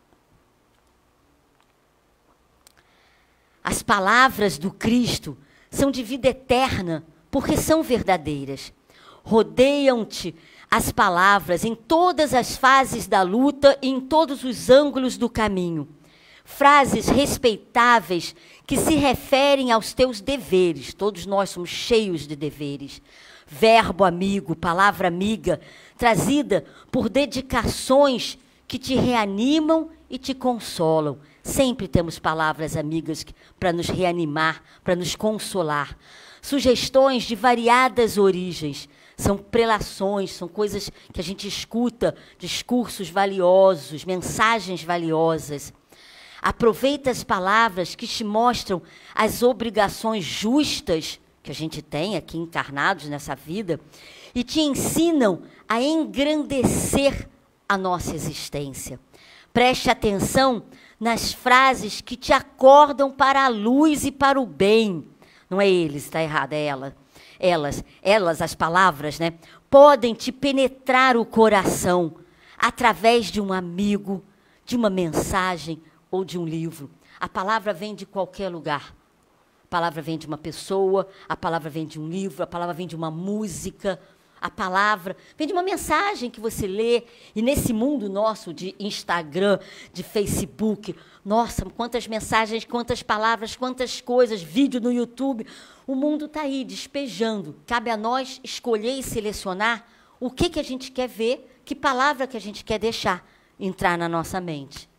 As palavras do Cristo são de vida eterna, porque são verdadeiras. Rodeiam-te as palavras em todas as fases da luta e em todos os ângulos do caminho. Frases respeitáveis que se referem aos teus deveres. Todos nós somos cheios de deveres. Verbo amigo, palavra amiga, trazida por dedicações que te reanimam e te consolam. Sempre temos palavras amigas para nos reanimar, para nos consolar. Sugestões de variadas origens. São prelações, são coisas que a gente escuta, discursos valiosos, mensagens valiosas. Aproveita as palavras que te mostram as obrigações justas que a gente tem aqui encarnados nessa vida e te ensinam a engrandecer a nossa existência. Preste atenção nas frases que te acordam para a luz e para o bem. Não é eles, está errado, é ela. Elas, elas, as palavras, né, podem te penetrar o coração através de um amigo, de uma mensagem ou de um livro. A palavra vem de qualquer lugar. A palavra vem de uma pessoa, a palavra vem de um livro, a palavra vem de uma música, a palavra, vem de uma mensagem que você lê. E nesse mundo nosso de Instagram, de Facebook, nossa, quantas mensagens, quantas palavras, quantas coisas, vídeo no YouTube. O mundo está aí, despejando. Cabe a nós escolher e selecionar o que, que a gente quer ver, que palavra que a gente quer deixar entrar na nossa mente.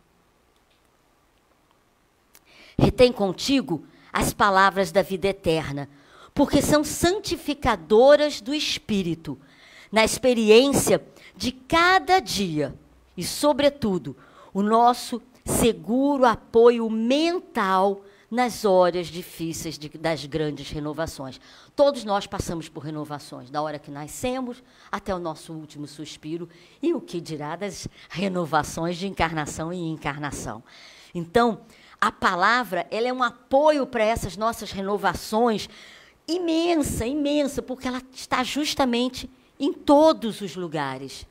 Retém contigo as palavras da vida eterna, porque são santificadoras do espírito, na experiência de cada dia e, sobretudo, o nosso seguro apoio mental nas horas difíceis de, das grandes renovações. Todos nós passamos por renovações, da hora que nascemos até o nosso último suspiro, e o que dirá das renovações de encarnação em encarnação. Então, a palavra, ela é um apoio para essas nossas renovações imensa, imensa, porque ela está justamente em todos os lugares.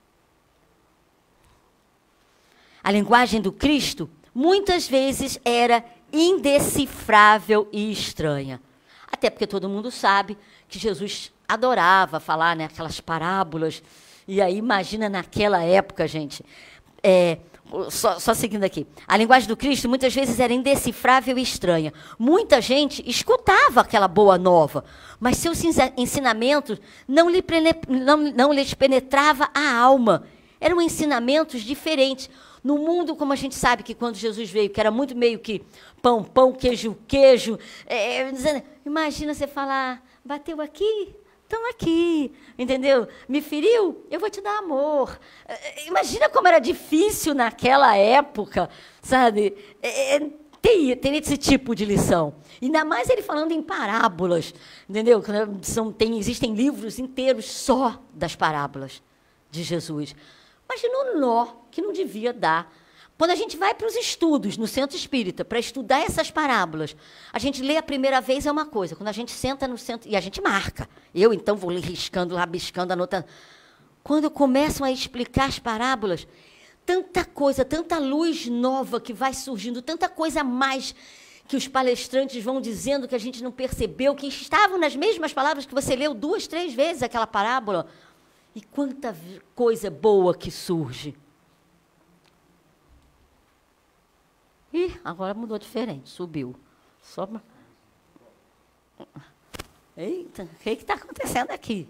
A linguagem do Cristo, muitas vezes, era indecifrável e estranha. Até porque todo mundo sabe que Jesus adorava falar, né, aquelas parábolas. E aí, imagina naquela época, gente, é, só, só seguindo aqui. A linguagem do Cristo, muitas vezes, era indecifrável e estranha. Muita gente escutava aquela boa nova, mas seus ensinamentos não, lhe, não, não lhes penetrava a alma. Eram ensinamentos diferentes. No mundo, como a gente sabe que quando Jesus veio, que era muito meio que pão, pão, queijo, queijo. É, imagina você falar, bateu aqui, estão aqui, entendeu? Me feriu, eu vou te dar amor. É, imagina como era difícil naquela época, sabe? É, ter, ter esse tipo de lição. Ainda mais ele falando em parábolas, entendeu? São, tem, existem livros inteiros só das parábolas de Jesus. Imagina o nó que não devia dar. Quando a gente vai para os estudos no centro espírita, para estudar essas parábolas, a gente lê a primeira vez é uma coisa. Quando a gente senta no centro, e a gente marca. Eu, então, vou riscando, rabiscando, anotando. Quando começam a explicar as parábolas, tanta coisa, tanta luz nova que vai surgindo, tanta coisa a mais que os palestrantes vão dizendo que a gente não percebeu, que estavam nas mesmas palavras que você leu duas, três vezes aquela parábola. E quanta coisa boa que surge. Ih, agora mudou diferente, subiu. Só... Eita, o que está acontecendo aqui?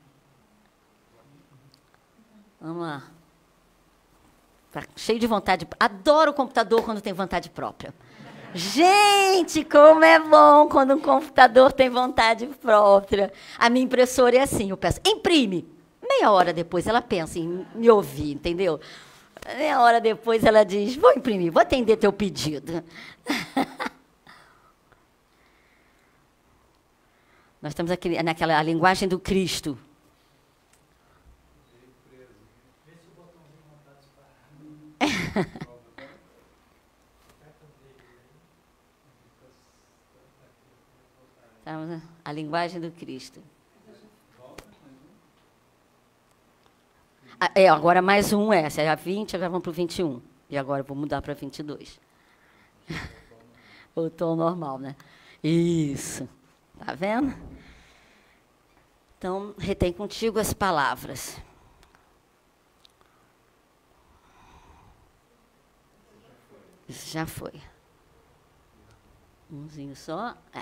Vamos lá. Tá cheio de vontade. Adoro o computador quando tem vontade própria. Gente, como é bom quando um computador tem vontade própria. A minha impressora é assim, eu peço, imprime. Meia hora depois ela pensa em me ouvir, entendeu? Meia hora depois ela diz, vou imprimir, vou atender teu pedido. Nós estamos aqui naquela a linguagem do Cristo. A linguagem do Cristo. É, agora mais um, essa é a vinte, agora vamos para o vinte e um. E agora eu vou mudar para vinte e dois. Voltou ao normal, né? Isso. Tá vendo? Então, retém contigo as palavras. Isso já foi. Umzinho só. É.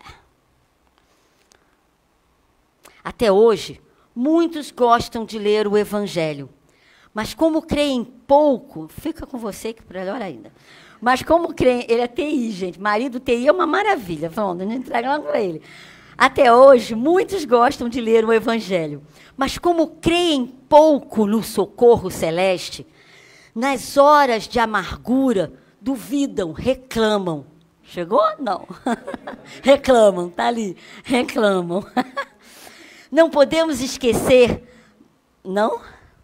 Até hoje, muitos gostam de ler o Evangelho. Mas como creem pouco, fica com você que melhor ainda. Mas como creem, ele é T I, gente. Marido T I é uma maravilha. Vamos, a gente entrega logo para ele. Até hoje, muitos gostam de ler o Evangelho. Mas como creem pouco no socorro celeste, nas horas de amargura, duvidam, reclamam. Chegou? Não. Reclamam, está ali. Reclamam. Não podemos esquecer... Não?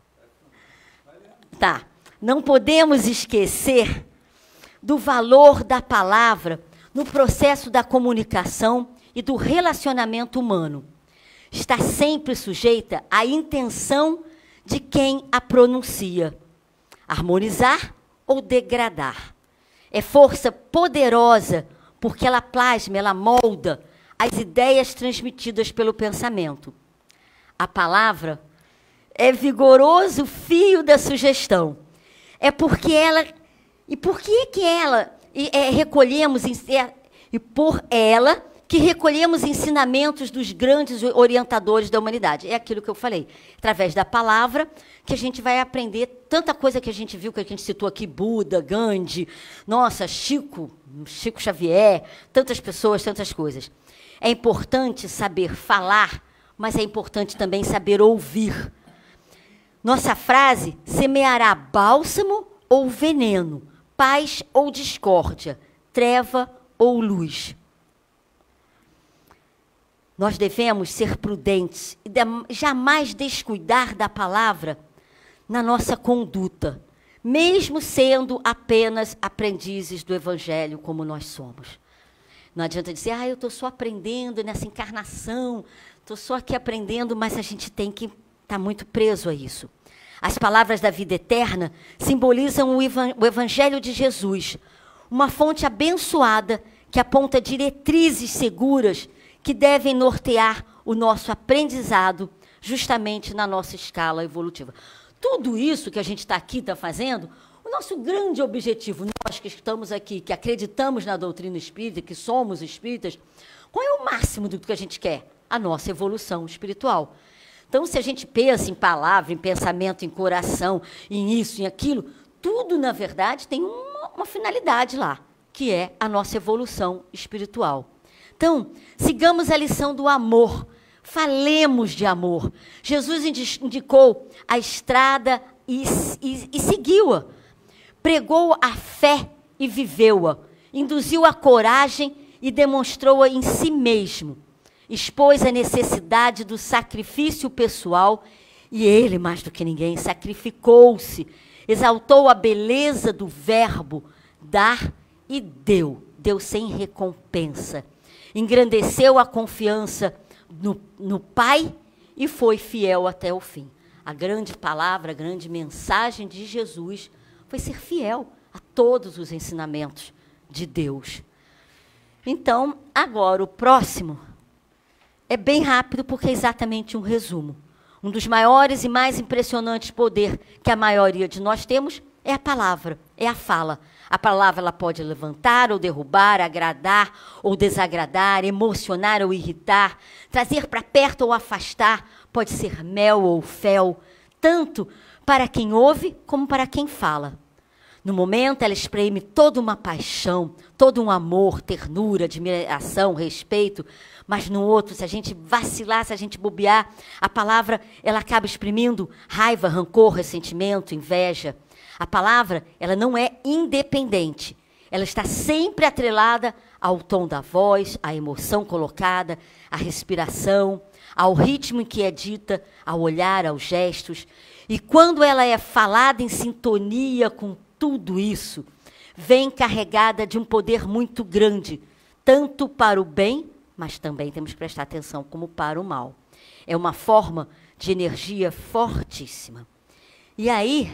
Tá. Não podemos esquecer do valor da palavra no processo da comunicação e do relacionamento humano. Está sempre sujeita à intenção de quem a pronuncia, harmonizar ou degradar. É força poderosa porque ela plasma, ela molda as ideias transmitidas pelo pensamento. a palavra é vigoroso fio da sugestão. É porque ela... E por que que ela... E, é, recolhemos... É, e por ela que recolhemos ensinamentos dos grandes orientadores da humanidade. É aquilo que eu falei. Através da palavra que a gente vai aprender tanta coisa que a gente viu, que a gente citou aqui, Buda, Gandhi, nossa, Chico, Chico Xavier, tantas pessoas, tantas coisas. É importante saber falar, mas é importante também saber ouvir. Nossa frase, semeará bálsamo ou veneno, paz ou discórdia, treva ou luz. Nós devemos ser prudentes e jamais descuidar da palavra na nossa conduta, mesmo sendo apenas aprendizes do Evangelho como nós somos. Não adianta dizer, ah, eu estou só aprendendo nessa encarnação, estou só aqui aprendendo, mas a gente tem que estar muito preso a isso. As palavras da vida eterna simbolizam o, evan- o Evangelho de Jesus, uma fonte abençoada que aponta diretrizes seguras que devem nortear o nosso aprendizado justamente na nossa escala evolutiva. Tudo isso que a gente está aqui, está fazendo, o nosso grande objetivo, nós que estamos aqui, que acreditamos na doutrina espírita, que somos espíritas, qual é o máximo do que a gente quer? A nossa evolução espiritual. Então, se a gente pensa em palavra, em pensamento, em coração, em isso, em aquilo, tudo, na verdade, tem uma, uma finalidade lá, que é a nossa evolução espiritual. Então, sigamos a lição do amor, falemos de amor. Jesus indicou a estrada e, e, e seguiu-a, pregou a fé e viveu-a, induziu a coragem e demonstrou-a em si mesmo, expôs a necessidade do sacrifício pessoal e ele, mais do que ninguém, sacrificou-se, exaltou a beleza do verbo dar e deu, deu sem recompensa. Engrandeceu a confiança no, no Pai e foi fiel até o fim. A grande palavra, a grande mensagem de Jesus foi ser fiel a todos os ensinamentos de Deus. Então, agora, o próximo é bem rápido, porque é exatamente um resumo. Um dos maiores e mais impressionantes poderes que a maioria de nós temos é a palavra, é a fala. A palavra ela pode levantar ou derrubar, agradar ou desagradar, emocionar ou irritar, trazer para perto ou afastar, pode ser mel ou fel, tanto para quem ouve como para quem fala. No momento, ela espreme toda uma paixão, todo um amor, ternura, admiração, respeito, mas no outro, se a gente vacilar, se a gente bobear, a palavra ela acaba exprimindo raiva, rancor, ressentimento, inveja. A palavra, ela não é independente. Ela está sempre atrelada ao tom da voz, à emoção colocada, à respiração, ao ritmo em que é dita, ao olhar, aos gestos. E quando ela é falada em sintonia com tudo isso, vem carregada de um poder muito grande, tanto para o bem, mas também temos que prestar atenção como para o mal. É uma forma de energia fortíssima. E aí,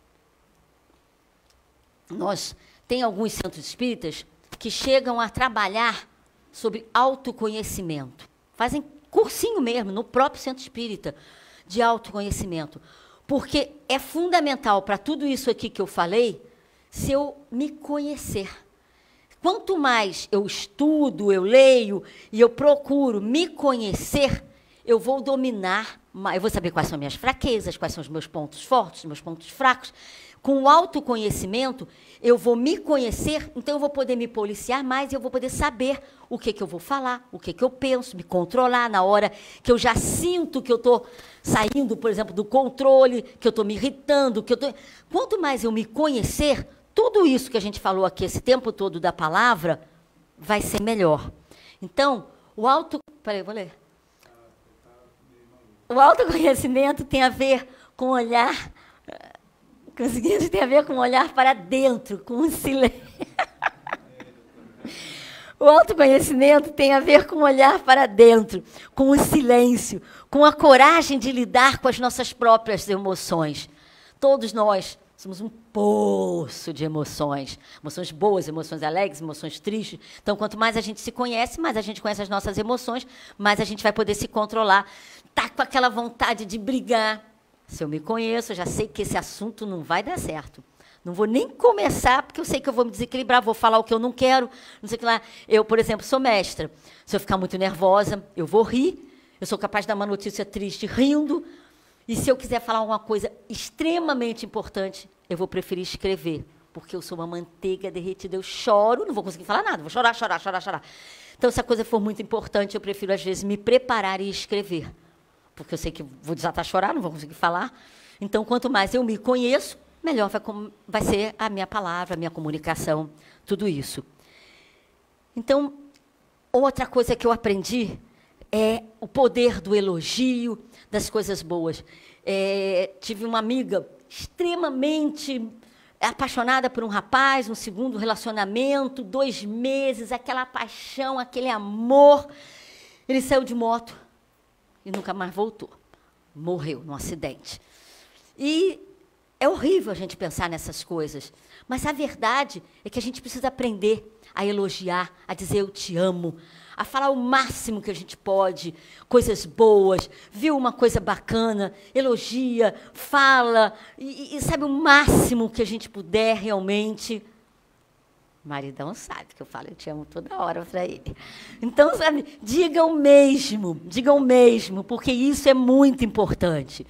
nós tem alguns centros espíritas que chegam a trabalhar sobre autoconhecimento. Fazem cursinho mesmo, no próprio centro espírita, de autoconhecimento. Porque é fundamental para tudo isso aqui que eu falei, se eu me conhecer. Quanto mais eu estudo, eu leio e eu procuro me conhecer, eu vou dominar, eu vou saber quais são minhas fraquezas, quais são os meus pontos fortes, os meus pontos fracos. Com o autoconhecimento, eu vou me conhecer, então eu vou poder me policiar mais e eu vou poder saber o que, que eu vou falar, o que, que eu penso, me controlar na hora que eu já sinto que eu estou saindo, por exemplo, do controle, que eu estou me irritando. Que eu tô... Quanto mais eu me conhecer, tudo isso que a gente falou aqui, esse tempo todo da palavra, vai ser melhor. Então, o auto... Peraí, vou ler. O autoconhecimento tem a ver com olhar... Conseguindo tem a ver com olhar para dentro, com o silêncio. O autoconhecimento tem a ver com olhar para dentro, com o silêncio, com a coragem de lidar com as nossas próprias emoções. Todos nós Somos um poço de emoções. Emoções boas, emoções alegres, emoções tristes. Então, quanto mais a gente se conhece, mais a gente conhece as nossas emoções, mais a gente vai poder se controlar. Tá com aquela vontade de brigar. Se eu me conheço, eu já sei que esse assunto não vai dar certo. Não vou nem começar, porque eu sei que eu vou me desequilibrar, vou falar o que eu não quero, não sei o que lá. Eu, por exemplo, sou mestra. Se eu ficar muito nervosa, eu vou rir. Eu sou capaz de dar uma notícia triste rindo. E se eu quiser falar alguma coisa extremamente importante, eu vou preferir escrever, porque eu sou uma manteiga derretida. Eu choro, não vou conseguir falar nada, vou chorar, chorar, chorar, chorar. Então, se a coisa for muito importante, eu prefiro, às vezes, me preparar e escrever, porque eu sei que vou desatar a chorar, não vou conseguir falar. Então, quanto mais eu me conheço, melhor vai, vai ser a minha palavra, a minha comunicação, tudo isso. Então, outra coisa que eu aprendi é o poder do elogio, das coisas boas. É, tive uma amiga extremamente apaixonada por um rapaz, um segundo relacionamento, dois meses, aquela paixão, aquele amor. Ele saiu de moto e nunca mais voltou. Morreu num acidente. E é horrível a gente pensar nessas coisas, mas a verdade é que a gente precisa aprender a elogiar, a dizer eu te amo, a falar o máximo que a gente pode, coisas boas, viu uma coisa bacana, elogia, fala, e, e sabe o máximo que a gente puder realmente. O maridão sabe que eu falo, eu te amo toda hora para ele. Então, sabe, diga o mesmo, diga o mesmo, porque isso é muito importante.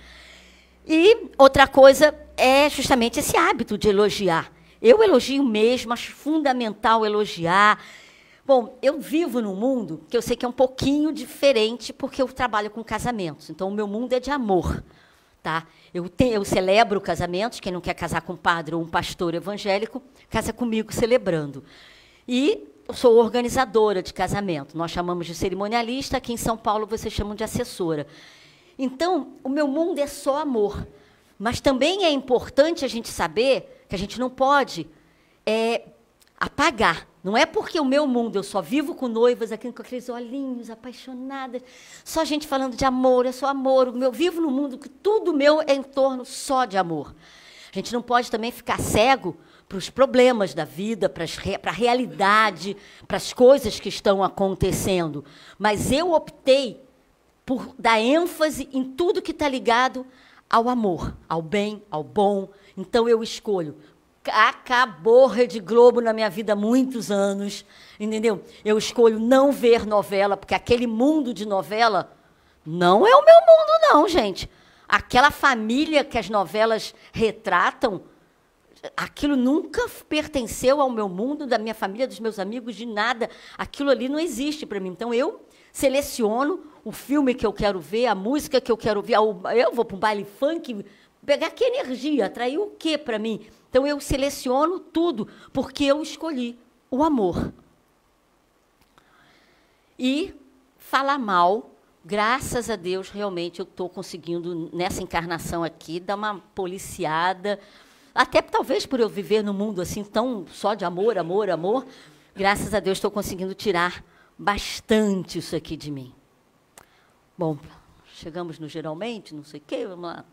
E outra coisa é justamente esse hábito de elogiar. Eu elogio mesmo, acho fundamental elogiar. Bom, eu vivo num mundo que eu sei que é um pouquinho diferente, porque eu trabalho com casamentos. Então, o meu mundo é de amor. Tá? Eu, tenho, eu celebro casamentos. Quem não quer casar com um padre ou um pastor evangélico, casa comigo celebrando. E eu sou organizadora de casamento. Nós chamamos de cerimonialista, aqui em São Paulo vocês chamam de assessora. Então, o meu mundo é só amor. Mas também é importante a gente saber que a gente não pode é, apagar. Não é porque o meu mundo, eu só vivo com noivas, aqui com aqueles olhinhos apaixonadas, só gente falando de amor, é só amor. Eu vivo num mundo que tudo meu é em torno só de amor. A gente não pode também ficar cego para os problemas da vida, para a realidade, para as coisas que estão acontecendo. Mas eu optei por dar ênfase em tudo que está ligado ao amor, ao bem, ao bom. Então, eu escolho. Acabou Rede Globo na minha vida há muitos anos, entendeu? Eu escolho não ver novela, porque aquele mundo de novela não é o meu mundo, não, gente. Aquela família que as novelas retratam, aquilo nunca pertenceu ao meu mundo, da minha família, dos meus amigos, de nada. Aquilo ali não existe para mim. Então, eu seleciono o filme que eu quero ver, a música que eu quero ver. Eu vou para um baile funk, pegar que energia, atrair o quê para mim? Então, eu seleciono tudo, porque eu escolhi o amor. E falar mal, graças a Deus, realmente, eu estou conseguindo, nessa encarnação aqui, dar uma policiada, até talvez por eu viver num mundo assim, tão só de amor, amor, amor, graças a Deus estou conseguindo tirar bastante isso aqui de mim. Bom, chegamos no geralmente, não sei o quê, vamos lá.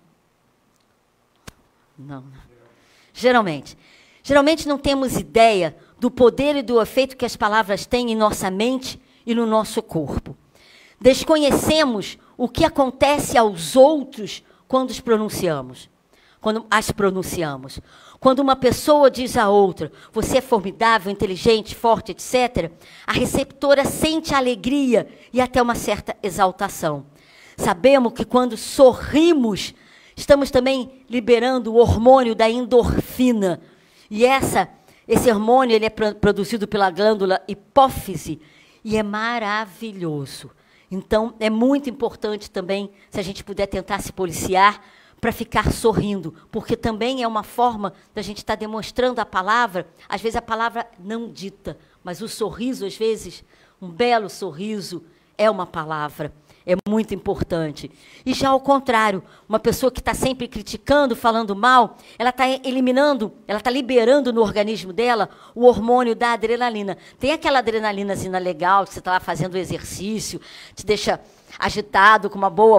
Não, não. Geralmente. Geralmente não temos ideia do poder e do efeito que as palavras têm em nossa mente e no nosso corpo. Desconhecemos o que acontece aos outros quando os pronunciamos, quando as pronunciamos. Quando uma pessoa diz a outra, você é formidável, inteligente, forte, etcétera, a receptora sente alegria e até uma certa exaltação. Sabemos que quando sorrimos, estamos também liberando o hormônio da endorfina. E essa, esse hormônio ele é produzido pela glândula hipófise e é maravilhoso. Então, é muito importante também, se a gente puder tentar se policiar, para ficar sorrindo, porque também é uma forma da gente estar demonstrando a palavra. Às vezes a palavra não dita, mas o sorriso, às vezes, um belo sorriso é uma palavra. É muito importante. E já ao contrário, uma pessoa que está sempre criticando, falando mal, ela está eliminando, ela está liberando no organismo dela o hormônio da adrenalina. Tem aquela adrenalinazinha legal, que você está lá fazendo exercício, te deixa agitado, com uma boa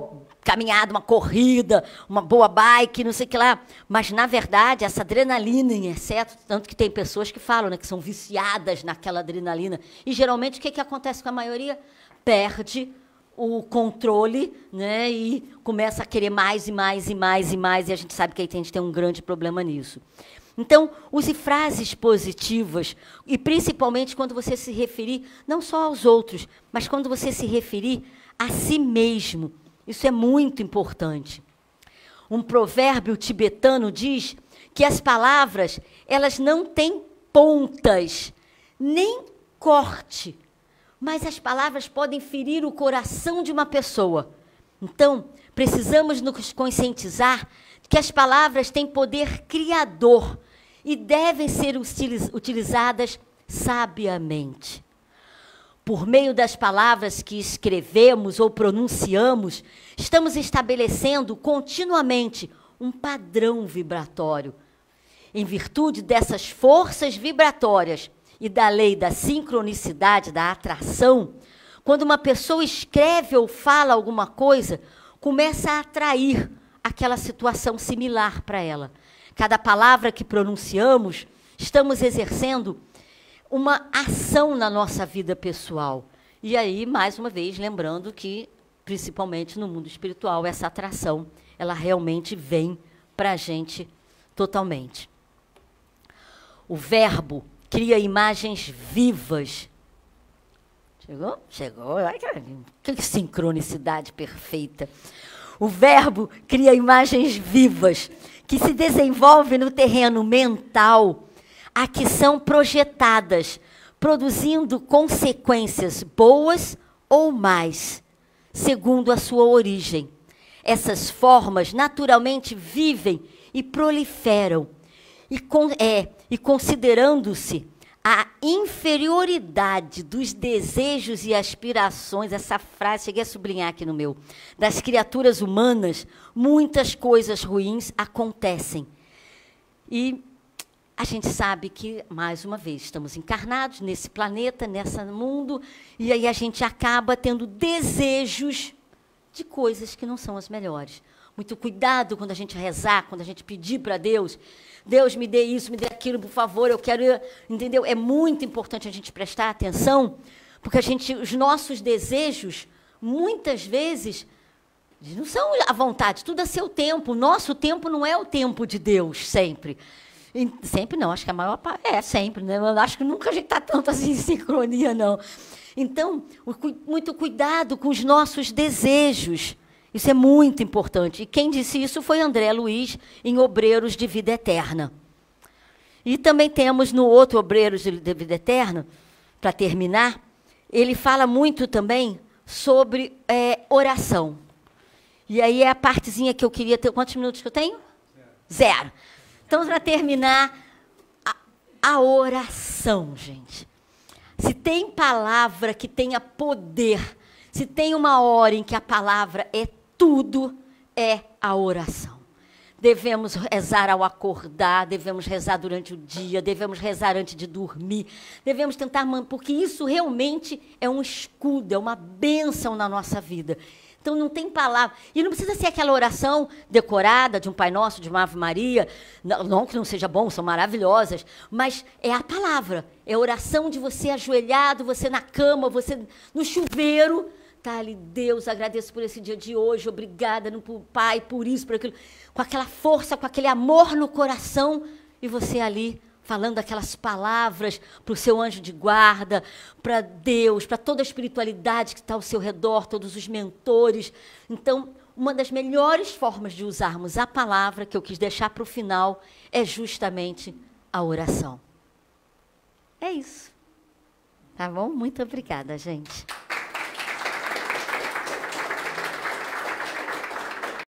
caminhada, uma corrida, uma boa bike, não sei o que lá. Mas, na verdade, essa adrenalina em excesso, tanto que tem pessoas que falam, né, que são viciadas naquela adrenalina. E, geralmente, o que, que acontece com a maioria? Perde o controle, né, e começa a querer mais e mais e mais e mais, e a gente sabe que aí a gente tem um grande problema nisso. Então, use frases positivas, e principalmente quando você se referir, não só aos outros, mas quando você se referir a si mesmo. Isso é muito importante. Um provérbio tibetano diz que as palavras, elas não têm pontas, nem corte, mas as palavras podem ferir o coração de uma pessoa. Então, precisamos nos conscientizar que as palavras têm poder criador e devem ser utilizadas sabiamente. Por meio das palavras que escrevemos ou pronunciamos, estamos estabelecendo continuamente um padrão vibratório. Em virtude dessas forças vibratórias e da lei da sincronicidade, da atração, quando uma pessoa escreve ou fala alguma coisa, começa a atrair aquela situação similar para ela. Cada palavra que pronunciamos, estamos exercendo uma ação na nossa vida pessoal. E aí, mais uma vez, lembrando que, principalmente no mundo espiritual, essa atração, ela realmente vem para a gente totalmente. O verbo cria imagens vivas. Chegou? Chegou. Ai, que sincronicidade perfeita. O verbo cria imagens vivas que se desenvolvem no terreno mental, a que são projetadas, produzindo consequências boas ou más, segundo a sua origem. Essas formas naturalmente vivem e proliferam, e, com, é, e considerando-se a inferioridade dos desejos e aspirações, essa frase, cheguei a sublinhar aqui no meu, das criaturas humanas, muitas coisas ruins acontecem. E a gente sabe que, mais uma vez, estamos encarnados nesse planeta, nesse mundo, e aí a gente acaba tendo desejos de coisas que não são as melhores. Muito cuidado quando a gente rezar, quando a gente pedir para Deus, Deus me dê isso, me dê aquilo, por favor, eu quero, entendeu? É muito importante a gente prestar atenção, porque a gente, os nossos desejos, muitas vezes, não são à vontade, tudo a seu tempo. O nosso tempo não é o tempo de Deus, sempre. E, sempre não, acho que a maior parte, é, sempre, né? Eu acho que nunca a gente está tanto assim em sincronia, não. Então, muito cuidado com os nossos desejos. Isso é muito importante. E quem disse isso foi André Luiz, em Obreiros de Vida Eterna. E também temos no outro Obreiros de Vida Eterna, para terminar, ele fala muito também sobre é, oração. E aí é a partezinha que eu queria ter. Quantos minutos que eu tenho? Zero. Zero. Então, para terminar, a, a oração, gente. Se tem palavra que tenha poder, se tem uma hora em que a palavra é tudo, é a oração. Devemos rezar ao acordar, devemos rezar durante o dia, devemos rezar antes de dormir, devemos tentar, porque isso realmente é um escudo, é uma bênção na nossa vida. Então, não tem palavra. E não precisa ser aquela oração decorada de um Pai Nosso, de uma Ave Maria. Não, não que não seja bom, são maravilhosas. Mas é a palavra. É a oração de você ajoelhado, você na cama, você no chuveiro. Tá ali, Deus, agradeço por esse dia de hoje. Obrigada, no, Pai, por isso, por aquilo. Com aquela força, com aquele amor no coração. E você ali falando aquelas palavras para o seu anjo de guarda, para Deus, para toda a espiritualidade que está ao seu redor, todos os mentores. Então, uma das melhores formas de usarmos a palavra, que eu quis deixar para o final, é justamente a oração. É isso. Tá bom? Muito obrigada, gente.